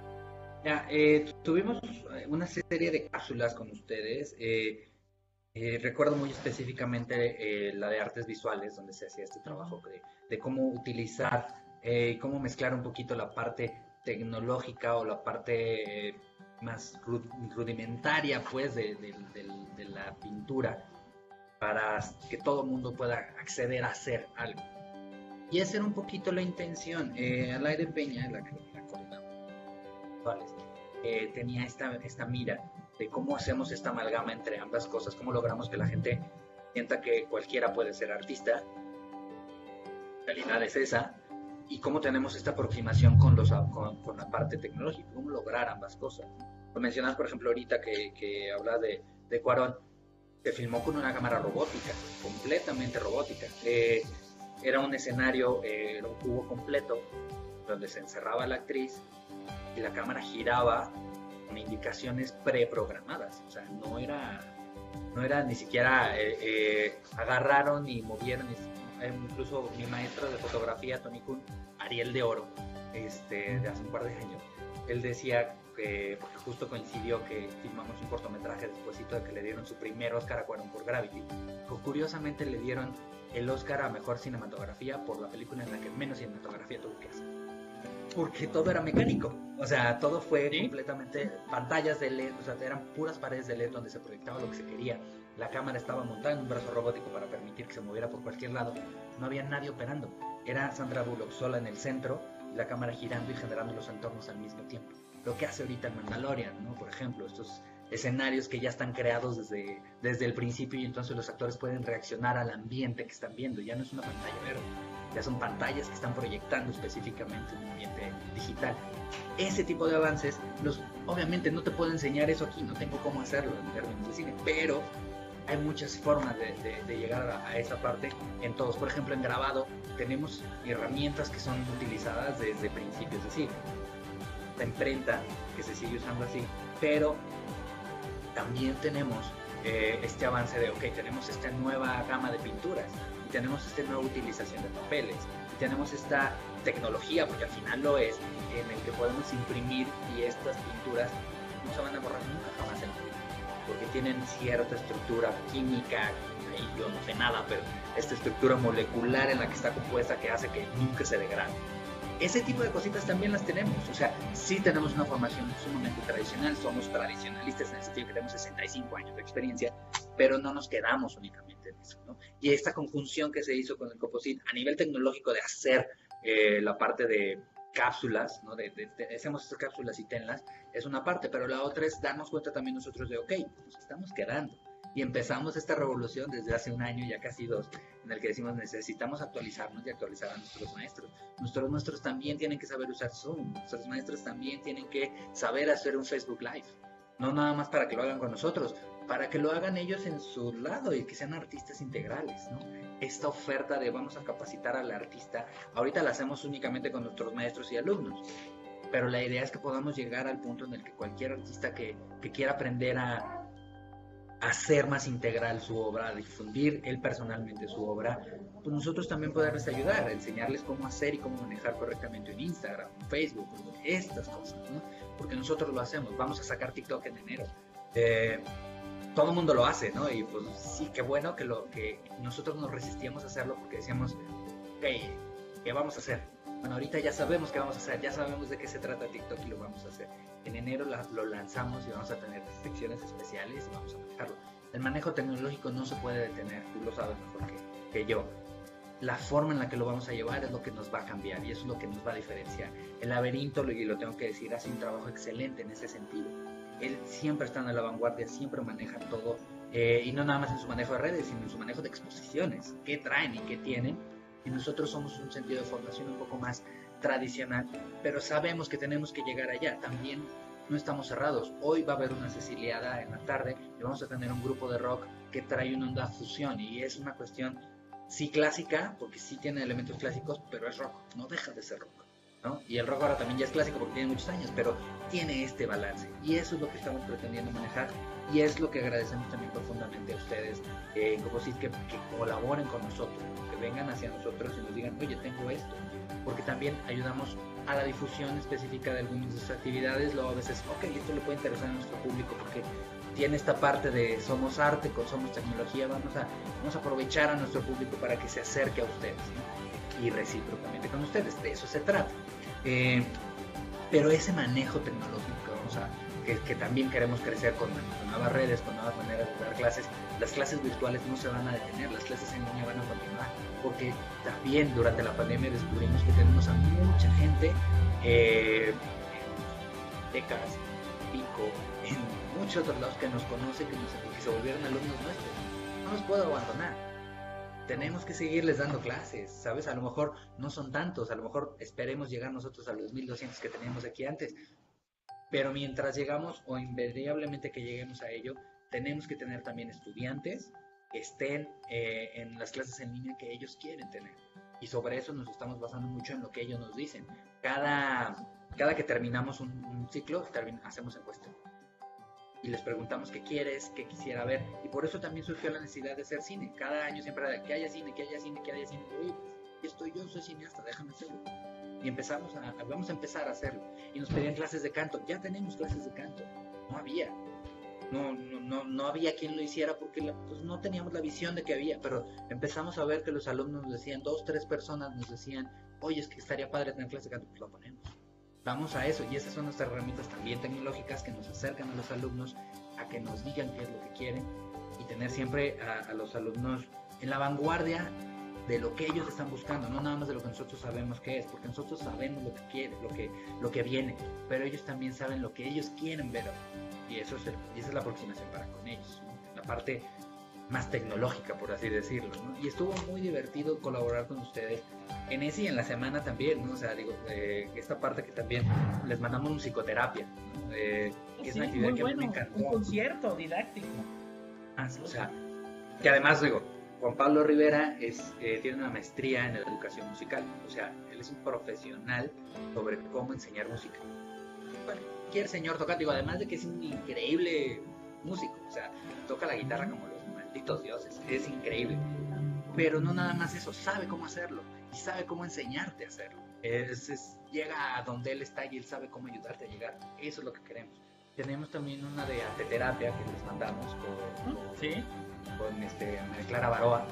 Ya, eh, tuvimos una serie de cápsulas con ustedes. Eh, eh, recuerdo muy específicamente eh, la de artes visuales, donde se hacía este trabajo de, de cómo utilizar, eh, cómo mezclar un poquito la parte tecnológica o la parte eh, más rudimentaria pues de, de, de, de la pintura para que todo el mundo pueda acceder a hacer algo. Y esa era un poquito la intención. Eh, Alaide Peña, la que la coordinadora, eh, tenía esta, esta mira de cómo hacemos esta amalgama entre ambas cosas, cómo logramos que la gente sienta que cualquiera puede ser artista, realidad es esa, y cómo tenemos esta aproximación con, los, con, con la parte tecnológica, cómo lograr ambas cosas. Lo mencionas, por ejemplo, ahorita que, que hablas de, de Cuarón, se filmó con una cámara robótica, completamente robótica. Eh, era un escenario, eh, era un cubo completo, donde se encerraba la actriz y la cámara giraba con indicaciones preprogramadas. O sea, no era, no era ni siquiera eh, eh, agarraron y movieron. Incluso mi maestro de fotografía, Tony Kuhn, Ariel de Oro, este, de hace un par de años, él decía que, porque justo coincidió que filmamos un cortometraje despuésito de que le dieron su primer Oscar a Cuarón por Gravity, que curiosamente le dieron el Oscar a Mejor Cinematografía por la película en la que menos cinematografía tuvo que hacer. Porque todo era mecánico, o sea, todo fue ¿Sí? completamente pantallas de L E D, o sea, eran puras paredes de L E D donde se proyectaba lo que se quería. La cámara estaba montada en un brazo robótico para permitir que se moviera por cualquier lado. No había nadie operando. Era Sandra Bullock sola en el centro, la cámara girando y generando los entornos al mismo tiempo. Lo que hace ahorita el Mandalorian, ¿no? Por ejemplo, estos escenarios que ya están creados desde, desde el principio y entonces los actores pueden reaccionar al ambiente que están viendo. Ya no es una pantalla verde, ya son pantallas que están proyectando específicamente un ambiente digital. Ese tipo de avances, los, obviamente no te puedo enseñar eso aquí, no tengo cómo hacerlo en términos de cine, pero hay muchas formas de, de, de llegar a, a esa parte en todos. Por ejemplo, en grabado tenemos herramientas que son utilizadas desde principios de siglo. La imprenta, que se sigue usando así, pero también tenemos eh, este avance de, ok, tenemos esta nueva gama de pinturas, y tenemos esta nueva utilización de papeles, y tenemos esta tecnología, porque al final lo es, en el que podemos imprimir y estas pinturas no se van a borrar nunca jamás en la vida, porque tienen cierta estructura química, ahí yo no sé nada, pero esta estructura molecular en la que está compuesta que hace que nunca se degrade. Ese tipo de cositas también las tenemos, o sea, sí tenemos una formación sumamente tradicional, somos tradicionalistas en el sentido que tenemos sesenta y cinco años de experiencia, pero no nos quedamos únicamente en eso, ¿no? Y esta conjunción que se hizo con el Coposit a nivel tecnológico de hacer eh, la parte de cápsulas, ¿no? De, de, de, hacemos estas cápsulas y tenlas, es una parte, pero la otra es darnos cuenta también nosotros de, ok, nos estamos quedando. Y empezamos esta revolución desde hace un año, ya casi dos, en el que decimos necesitamos actualizarnos y actualizar a nuestros maestros. Nuestros maestros también tienen que saber usar Zoom, nuestros maestros también tienen que saber hacer un Facebook Live. No nada más para que lo hagan con nosotros, para que lo hagan ellos en su lado y que sean artistas integrales, ¿no? Esta oferta de vamos a capacitar al artista, ahorita la hacemos únicamente con nuestros maestros y alumnos. Pero la idea es que podamos llegar al punto en el que cualquier artista que, que quiera aprender a hacer más integral su obra, a difundir él personalmente su obra, pues nosotros también poderles ayudar, a enseñarles cómo hacer y cómo manejar correctamente en Instagram, en Facebook, estas cosas, ¿no? Porque nosotros lo hacemos, vamos a sacar TikTok en enero. Eh, todo el mundo lo hace, ¿no? Y pues sí, qué bueno que, lo, que nosotros nos resistíamos a hacerlo porque decíamos, hey, ¿qué vamos a hacer? Bueno, ahorita ya sabemos qué vamos a hacer, ya sabemos de qué se trata TikTok y lo vamos a hacer. En enero la, lo lanzamos y vamos a tener secciones especiales y vamos a manejarlo. El manejo tecnológico no se puede detener, tú lo sabes mejor que, que yo. La forma en la que lo vamos a llevar es lo que nos va a cambiar y eso es lo que nos va a diferenciar. El Laberinto, y lo tengo que decir, hace un trabajo excelente en ese sentido. Él siempre está en la vanguardia, siempre maneja todo, eh, y no nada más en su manejo de redes, sino en su manejo de exposiciones, qué traen y qué tienen. Y nosotros somos un sentido de formación un poco más tradicional, pero sabemos que tenemos que llegar allá. También no estamos cerrados. Hoy va a haber una Ceciliada en la tarde y vamos a tener un grupo de rock que trae una onda fusión y es una cuestión sí clásica, porque sí tiene elementos clásicos, pero es rock, no deja de ser rock, ¿no? Y el rock ahora también ya es clásico porque tiene muchos años, pero tiene este balance y eso es lo que estamos pretendiendo manejar y es lo que agradecemos también profundamente a ustedes eh, en Coposit, que, que colaboren con nosotros, que vengan hacia nosotros y nos digan, oye, tengo esto, porque también ayudamos a la difusión específica de algunas de sus actividades. Luego a veces, ok, esto le puede interesar a nuestro público porque tiene esta parte de somos arte, con somos tecnología, vamos a, vamos a aprovechar a nuestro público para que se acerque a ustedes, ¿no? Y recíprocamente con ustedes, de eso se trata. Eh, pero ese manejo tecnológico que vamos a Que, que también queremos crecer con, con nuevas redes, con nuevas maneras de dar clases. Las clases virtuales no se van a detener, las clases en línea van a continuar, porque también durante la pandemia descubrimos que tenemos a mucha gente, eh, en becas, pico, en muchos otros lados que nos conocen, que, nos, que se volvieron alumnos nuestros. No los puedo abandonar. tenemos que seguirles dando clases, ¿sabes? A lo mejor no son tantos, a lo mejor esperemos llegar nosotros a los mil doscientos que teníamos aquí antes, pero mientras llegamos, o invariablemente que lleguemos a ello, tenemos que tener también estudiantes que estén eh, en las clases en línea que ellos quieren tener. Y sobre eso nos estamos basando mucho en lo que ellos nos dicen. Cada, cada que terminamos un, un ciclo, termina, hacemos encuesta. Y les preguntamos qué quieres, qué quisiera ver. Y por eso también surgió la necesidad de hacer cine. Cada año siempre era que haya cine, que haya cine, que haya cine. Oye, pues, aquí estoy yo, soy cineasta, déjame hacerlo. Y empezamos a, vamos a empezar a hacerlo. Y nos pedían clases de canto. Ya tenemos clases de canto. No había. No, no, no, no había quien lo hiciera porque la, pues no teníamos la visión de que había. Pero empezamos a ver que los alumnos nos decían, dos, tres personas nos decían, oye, es que estaría padre tener clases de canto. Pues lo ponemos. Vamos a eso, y esas son nuestras herramientas también tecnológicas que nos acercan a los alumnos a que nos digan qué es lo que quieren y tener siempre a, a los alumnos en la vanguardia de lo que ellos están buscando, no nada más de lo que nosotros sabemos que es, porque nosotros sabemos lo que quieren, lo que, lo que viene, pero ellos también saben lo que ellos quieren ver, y eso es el, y esa es la aproximación para con ellos, ¿no? La parte más tecnológica, por así decirlo, ¿no? Y estuvo muy divertido colaborar con ustedes en ese y en la semana también, ¿no? O sea, digo, eh, esta parte que también les mandamos musicoterapia, ¿no? Eh, que sí, es una actividad que bueno, a mí me encantó. Un concierto didáctico. Ah, sí, o sea, que además, digo, Juan Pablo Rivera es, eh, tiene una maestría en educación musical, o sea, él es un profesional sobre cómo enseñar música. Cualquier señor toca, digo, además de que es un increíble músico, o sea, toca la guitarra como los malditos dioses, es increíble, pero no nada más eso, sabe cómo hacerlo y sabe cómo enseñarte a hacerlo. Es, es, llega a donde él está y él sabe cómo ayudarte a llegar. Eso es lo que queremos. Tenemos también una de arteterapia que les mandamos con, ¿sí? con este, María Clara Baroa.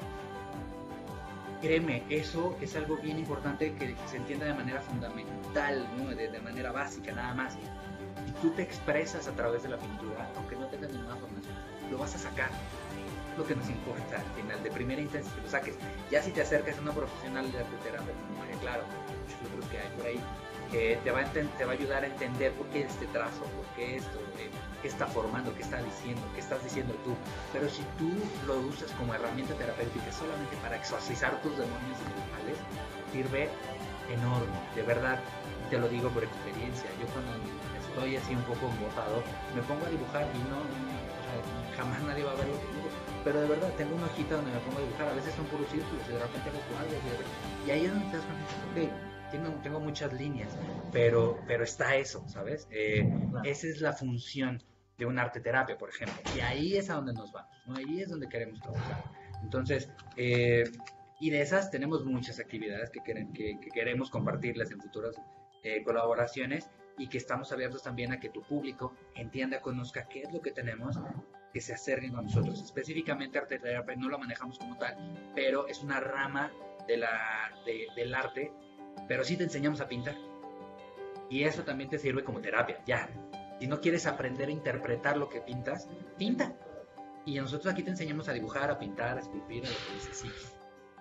Créeme, eso es algo bien importante que se entienda de manera fundamental, ¿no? de, de manera básica nada más. Si tú te expresas a través de la pintura, aunque no tengas ninguna formación, lo vas a sacar. Lo que nos importa al final, de primera instancia que lo saques. Ya si te acercas a una profesional de arteterapia como María Clara, muchos otros que hay por ahí, que te va, a te va a ayudar a entender por qué este trazo, por qué esto, eh, qué está formando, qué está diciendo, qué estás diciendo tú. Pero si tú lo usas como herramienta terapéutica solamente para exorcizar tus demonios espirituales, sirve enorme, de verdad, te lo digo por experiencia. Yo cuando estoy así un poco embotado, me pongo a dibujar y no, o sea, jamás nadie va a ver lo que digo. Pero de verdad, tengo una hojita donde me pongo a dibujar, a veces son puros círculos y de repente hago cuadros y, y ahí es donde te das cuenta, ok, tengo, tengo muchas líneas, pero, pero está eso, ¿sabes? Eh, esa es la función de una arteterapia, por ejemplo, y ahí es a donde nos vamos, ¿no? Ahí es donde queremos trabajar. Entonces, eh, y de esas tenemos muchas actividades que, queren, que, que queremos compartirles en futuras eh, colaboraciones y que estamos abiertos también a que tu público entienda, conozca qué es lo que tenemos, que se acerquen con nosotros. Específicamente arteterapia no lo manejamos como tal, pero es una rama de la, de, del arte, pero sí te enseñamos a pintar. Y eso también te sirve como terapia, ya. Si no quieres aprender a interpretar lo que pintas, pinta. Y nosotros aquí te enseñamos a dibujar, a pintar, a esculpir, a lo que necesites.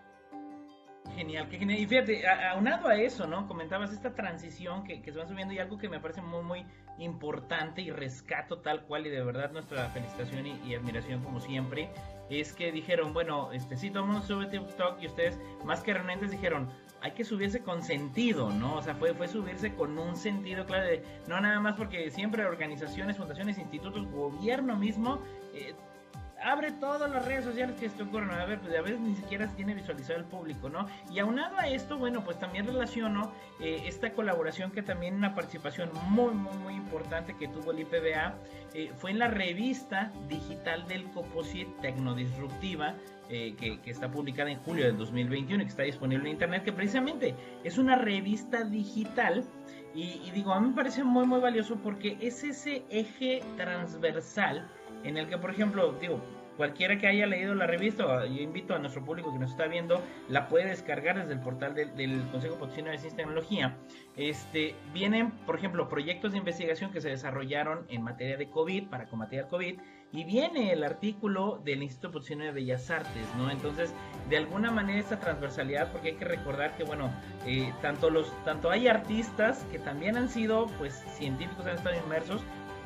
Genial, qué genial. Y fíjate, aunado a eso, ¿no? Comentabas esta transición que, que se va subiendo y algo que me parece muy, muy importante y rescato tal cual, y de verdad nuestra felicitación y, y admiración como siempre, es que dijeron, bueno, este sí, todo el mundo sube TikTok y ustedes, más que renuentes, dijeron, hay que subirse con sentido, ¿no? O sea, fue, fue subirse con un sentido claro de, no nada más porque siempre organizaciones, fundaciones, institutos, gobierno mismo, eh, abre todas las redes sociales que se ocurren, a ver, pues a veces ni siquiera se tiene visualizado el público, ¿no? Y aunado a esto, bueno, pues también relaciono eh, esta colaboración que también una participación muy, muy, muy importante que tuvo el I P B A, eh, fue en la revista digital del Coposit Tecnodisruptiva, eh, que, que está publicada en julio del dos mil veintiuno y que está disponible en internet, que precisamente es una revista digital. Y, y digo, a mí me parece muy, muy valioso porque es ese eje transversal en el que, por ejemplo, digo, cualquiera que haya leído la revista, yo invito a nuestro público que nos está viendo, la puede descargar desde el portal del, del Consejo Potosino de Ciencia y Tecnología. Este, vienen, por ejemplo, proyectos de investigación que se desarrollaron en materia de COVID, para combatir el COVID, y viene el artículo del Instituto Potosino de Bellas Artes, ¿no? Entonces, de alguna manera esta transversalidad, porque hay que recordar que, bueno, eh, tanto, los, tanto hay artistas que también han sido, pues, científicos, han estado inmersos,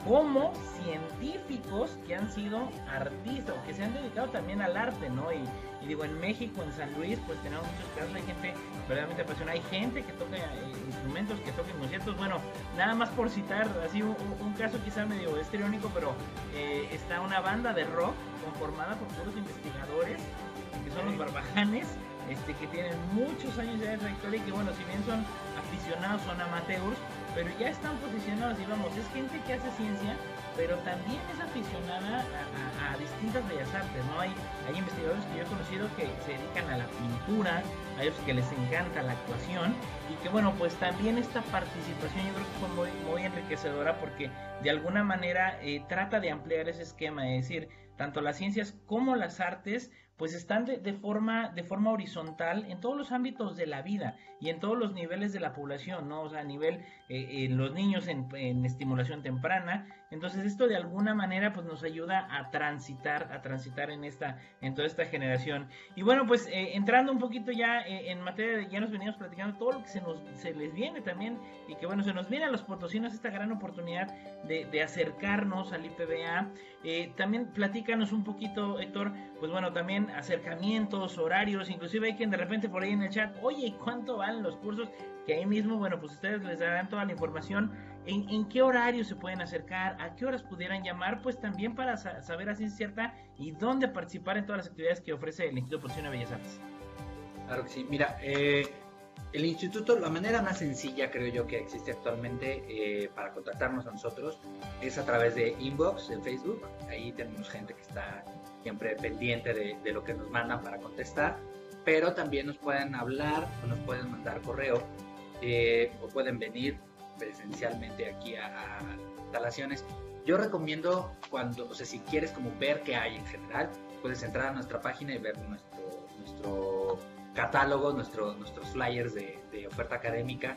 como científicos que han sido artistas o que se han dedicado también al arte, ¿no? Y, y digo, en México, en San Luis, pues tenemos muchos casos, hay gente verdaderamente apasionada, hay gente que toca eh, instrumentos, que toca conciertos, bueno, nada más por citar así un, un caso quizá medio histriónico, pero eh, está una banda de rock conformada por puros investigadores, que son los Barbajanes, este, que tienen muchos años ya de trayectoria y que bueno, si bien son aficionados, son amateurs, pero ya están posicionados y vamos, es gente que hace ciencia, pero también es aficionada a, a, a distintas bellas artes, ¿no? Hay, hay investigadores que yo he conocido que se dedican a la pintura, a ellos que les encanta la actuación y que bueno, pues también esta participación yo creo que fue muy, muy enriquecedora porque de alguna manera eh, trata de ampliar ese esquema, es decir, tanto las ciencias como las artes pues están de, de, forma, de forma horizontal en todos los ámbitos de la vida y en todos los niveles de la población, ¿no? O sea, a nivel, eh, en los niños en, en estimulación temprana. Entonces esto de alguna manera pues nos ayuda a transitar, a transitar en esta, en toda esta generación. Y bueno, pues eh, entrando un poquito ya eh, en materia de, ya nos venimos platicando todo lo que se nos, se les viene también, y que bueno, se nos viene a los potosinos esta gran oportunidad de, de acercarnos al I P B A. Eh, también platícanos un poquito, Héctor, pues bueno, también acercamientos, horarios, inclusive hay quien de repente por ahí en el chat, oye, ¿y cuánto van los cursos? Que ahí mismo, bueno, pues ustedes les darán toda la información, en, en qué horario se pueden acercar, a qué horas pudieran llamar, pues también para sa saber así cierta y dónde participar en todas las actividades que ofrece el Instituto Potosino de Bellas Artes. Claro que sí, mira, eh, el instituto, la manera más sencilla creo yo que existe actualmente eh, para contactarnos a nosotros es a través de inbox en Facebook. Ahí tenemos gente que está siempre pendiente de, de lo que nos mandan para contestar, pero también nos pueden hablar o nos pueden mandar correo eh, o pueden venir presencialmente aquí a, a instalaciones. Yo recomiendo cuando, o sea, si quieres como ver qué hay en general, puedes entrar a nuestra página y ver nuestro, nuestro catálogo, nuestro, nuestros flyers de, de oferta académica.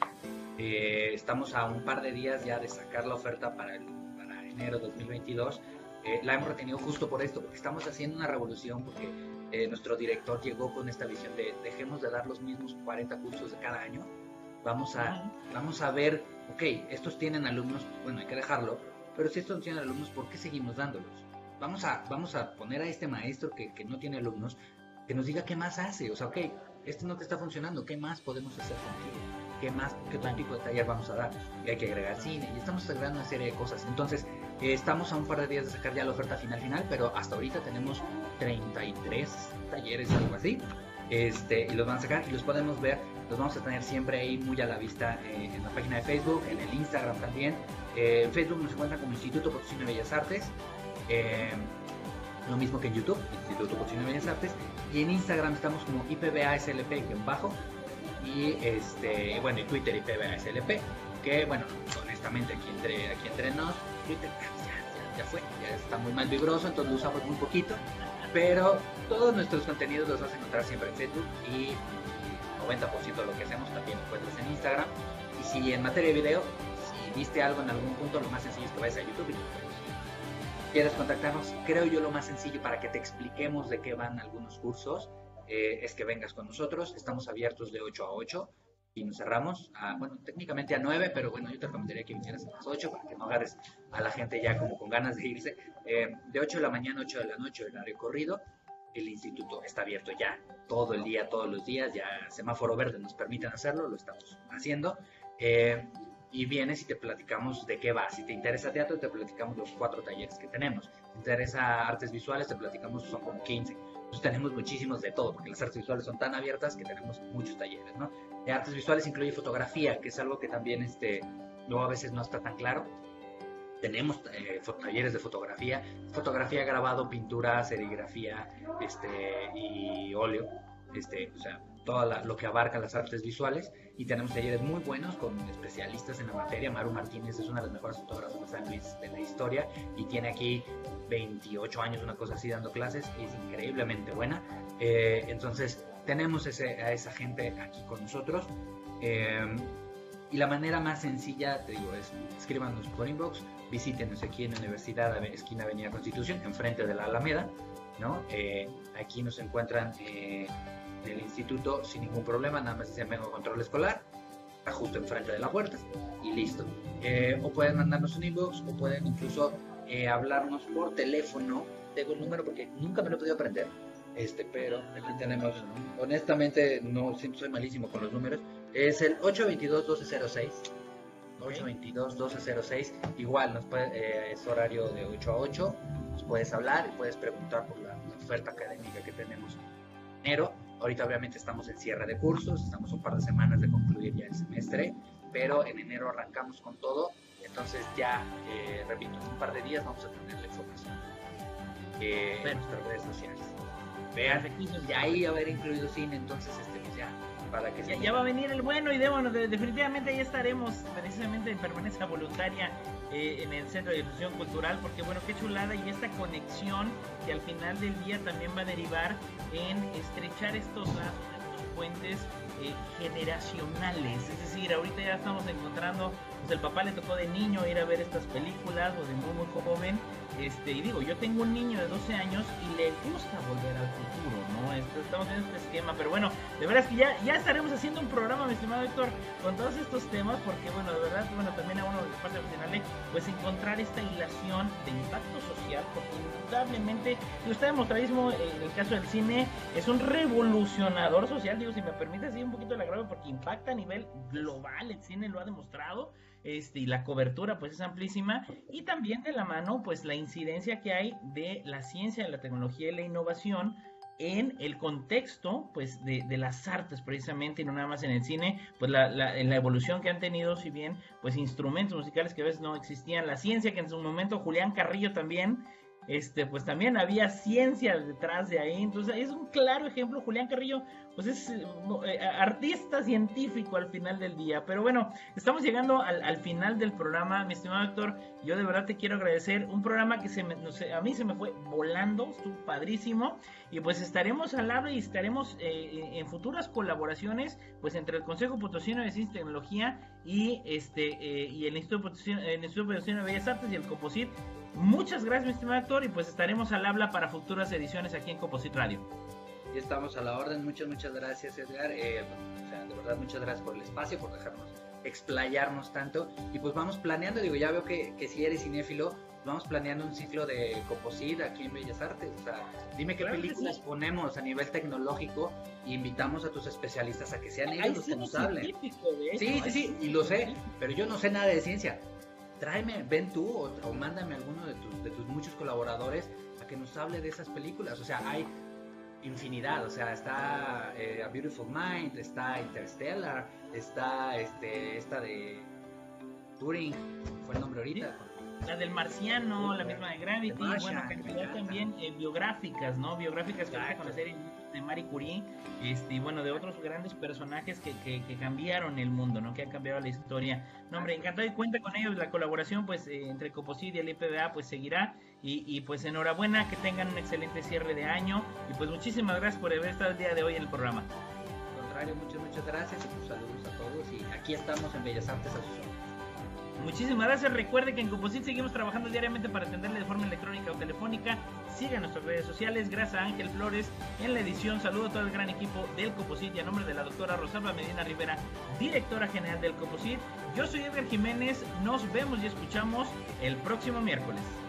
Eh, estamos a un par de días ya de sacar la oferta para, el, para enero dos mil veintidós. Eh, la hemos retenido justo por esto, porque estamos haciendo una revolución, porque eh, nuestro director llegó con esta visión de dejemos de dar los mismos cuarenta cursos de cada año, vamos a, vamos a ver, ok, estos tienen alumnos, bueno, hay que dejarlo, pero si estos no tienen alumnos, ¿por qué seguimos dándolos? Vamos a, vamos a poner a este maestro que, que no tiene alumnos, que nos diga qué más hace, o sea, ok, este no te está funcionando, ¿qué más podemos hacer contigo? ¿Qué más, qué otro tipo de taller vamos a dar? Y hay que agregar cine, y estamos agregando una serie de cosas. Entonces, eh, estamos a un par de días de sacar ya la oferta final final, pero hasta ahorita tenemos treinta y tres talleres, algo así, este, y los van a sacar, y los podemos ver, los vamos a tener siempre ahí muy a la vista eh, en la página de Facebook, en el Instagram también. Eh, en Facebook nos encuentran como Instituto Potosino de Bellas Artes, eh, lo mismo que en YouTube, Instituto Potosino de Bellas Artes, y en Instagram estamos como I P B A S L P, que en bajo, y este, bueno, y Twitter I P B A S L P, que bueno, honestamente aquí entre, aquí entre nos, Twitter ya, ya, ya fue, ya está muy mal vibroso, entonces lo usamos muy poquito, pero todos nuestros contenidos los vas a encontrar siempre en Facebook, y noventa por ciento de lo que hacemos también lo encuentras en Instagram. Y si en materia de video, si viste algo en algún punto, lo más sencillo es que vayas a YouTube y lo puedes. ¿Quieres contactarnos? Creo yo lo más sencillo para que te expliquemos de qué van algunos cursos eh, es que vengas con nosotros. Estamos abiertos de ocho a ocho y nos cerramos, a, bueno, técnicamente a nueve, pero bueno, yo te recomendaría que vinieras a las ocho para que no agarres a la gente ya como con ganas de irse. Eh, de ocho de la mañana a ocho de la noche, el horario corrido. El instituto está abierto ya todo el día, todos los días, ya semáforo verde nos permiten hacerlo, lo estamos haciendo. Eh, y vienes y te platicamos de qué va. Si te interesa teatro, te platicamos los cuatro talleres que tenemos. Si te interesa artes visuales, te platicamos, son como quince. Entonces tenemos muchísimos de todo, porque las artes visuales son tan abiertas que tenemos muchos talleres, ¿no? De artes visuales incluye fotografía, que es algo que también este, luego a veces no está tan claro. Tenemos eh, talleres de fotografía, fotografía, grabado, pintura, serigrafía, este, y óleo, este, o sea, todo la, lo que abarca las artes visuales. Y tenemos talleres muy buenos con especialistas en la materia. Maru Martínez es una de las mejores fotógrafas de San Luis de la historia y tiene aquí veintiocho años, una cosa así, dando clases, y es increíblemente buena. Eh, entonces tenemos ese, a esa gente aquí con nosotros. Eh, y la manera más sencilla, te digo, es escríbanos por inbox, visítenos aquí en la Universidad, esquina Avenida Constitución, enfrente de la Alameda, ¿no? Eh, aquí nos encuentran eh, en el instituto sin ningún problema, nada más dicen vengo control escolar, está justo enfrente de la puerta y listo. Eh, o pueden mandarnos un inbox o pueden incluso eh, hablarnos por teléfono. Tengo el número porque nunca me lo he podido aprender, este, pero aquí tenemos, honestamente no siempre soy malísimo con los números, es el ocho dos dos, uno dos cero seis, ocho dos dos, uno dos cero seis, igual nos puede, eh, es horario de ocho a ocho, nos puedes hablar y puedes preguntar por la, la oferta académica que tenemos en enero. Ahorita obviamente estamos en cierre de cursos, estamos un par de semanas de concluir ya el semestre, pero en enero arrancamos con todo, entonces ya, eh, repito, en un par de días vamos a tener la información eh, en nuestras redes sociales. Vean, ya ahí haber incluido cine, entonces este, pues ya, para que ya, ya va a venir el bueno y de, bueno, de, definitivamente ahí estaremos precisamente en permanencia voluntaria eh, en el Centro de Difusión Cultural, porque bueno, qué chulada, y esta conexión que al final del día también va a derivar en estrechar estos lazos, estos puentes eh, generacionales, es decir, ahorita ya estamos encontrando, pues el papá le tocó de niño ir a ver estas películas, o de muy muy joven, este, y digo, yo tengo un niño de doce años y le gusta volver al futuro, ¿no? Este, estamos en este esquema, pero bueno, de verdad es que ya, ya estaremos haciendo un programa, mi estimado Héctor, con todos estos temas, porque bueno, de verdad, bueno, también a uno de parte profesional, pues encontrar esta hilación de impacto social, porque indudablemente, y está demostradísimo en el caso del cine, es un revolucionador social, digo, si me permite así un poquito el agravio, porque impacta a nivel global, el cine lo ha demostrado, este, y la cobertura pues es amplísima, y también de la mano pues la incidencia que hay de la ciencia, la tecnología y la innovación en el contexto pues de, de las artes precisamente, y no nada más en el cine, pues la, la, en la evolución que han tenido, si bien pues instrumentos musicales que a veces no existían, la ciencia que en su momento Julián Carrillo también, este pues también había ciencia detrás de ahí, entonces es un claro ejemplo. Julián Carrillo pues es eh, artista científico al final del día. Pero bueno, estamos llegando al, al final del programa, mi estimado Héctor. Yo de verdad te quiero agradecer, un programa que se me, no sé, a mí se me fue volando, estuvo padrísimo, y pues estaremos al habla y estaremos eh, en futuras colaboraciones pues entre el Consejo Potosino de Ciencia y Tecnología y este eh, y el Instituto Potosino, el Instituto Potosino de Bellas Artes y el Coposit. Muchas gracias, mi estimado Héctor, y pues estaremos al habla para futuras ediciones aquí en Coposit Radio. Y estamos a la orden, muchas, muchas gracias, Edgar. Eh, o sea, de verdad, muchas gracias por el espacio, por dejarnos explayarnos tanto. Y pues vamos planeando, digo, ya veo que, que si eres cinéfilo, vamos planeando un ciclo de Coposit aquí en Bellas Artes. O sea, dime qué claro películas sí. ponemos a nivel tecnológico y invitamos a tus especialistas a que sean ellos los que nos hablen. Sí, sí, sí, y lo sé, pero yo no sé nada de ciencia. Tráeme, ven tú o, o mándame a alguno de tus, de tus muchos colaboradores a que nos hable de esas películas. O sea, hay infinidad, o sea, está eh, A Beautiful Mind, está Interstellar, está este, esta de Turing, fue el nombre ahorita. La del Marciano, la misma de Gravity, de Martian, bueno, cantidad también eh, biográficas, ¿no? Biográficas que con la serie de Marie Curie, este, y bueno, de otros grandes personajes que, que, que cambiaron el mundo, ¿no? Que han cambiado la historia. No, hombre, encantado y cuenta con ellos, la colaboración, pues, eh, entre Coposit y el I P B A, pues, seguirá, y, y, pues, enhorabuena, que tengan un excelente cierre de año, y pues, muchísimas gracias por haber estado el día de hoy en el programa. Al contrario, muchas, muchas gracias, y pues, saludos a todos, y aquí estamos en Bellas Artes a sus órdenes. Muchísimas gracias. Recuerde que en Coposit seguimos trabajando diariamente para atenderle de forma electrónica o telefónica. Siga nuestras redes sociales. Gracias a Ángel Flores en la edición. Saludo a todo el gran equipo del Coposit y a nombre de la doctora Rosalba Medina Rivera, directora general del Coposit. Yo soy Edgar Jiménez. Nos vemos y escuchamos el próximo miércoles.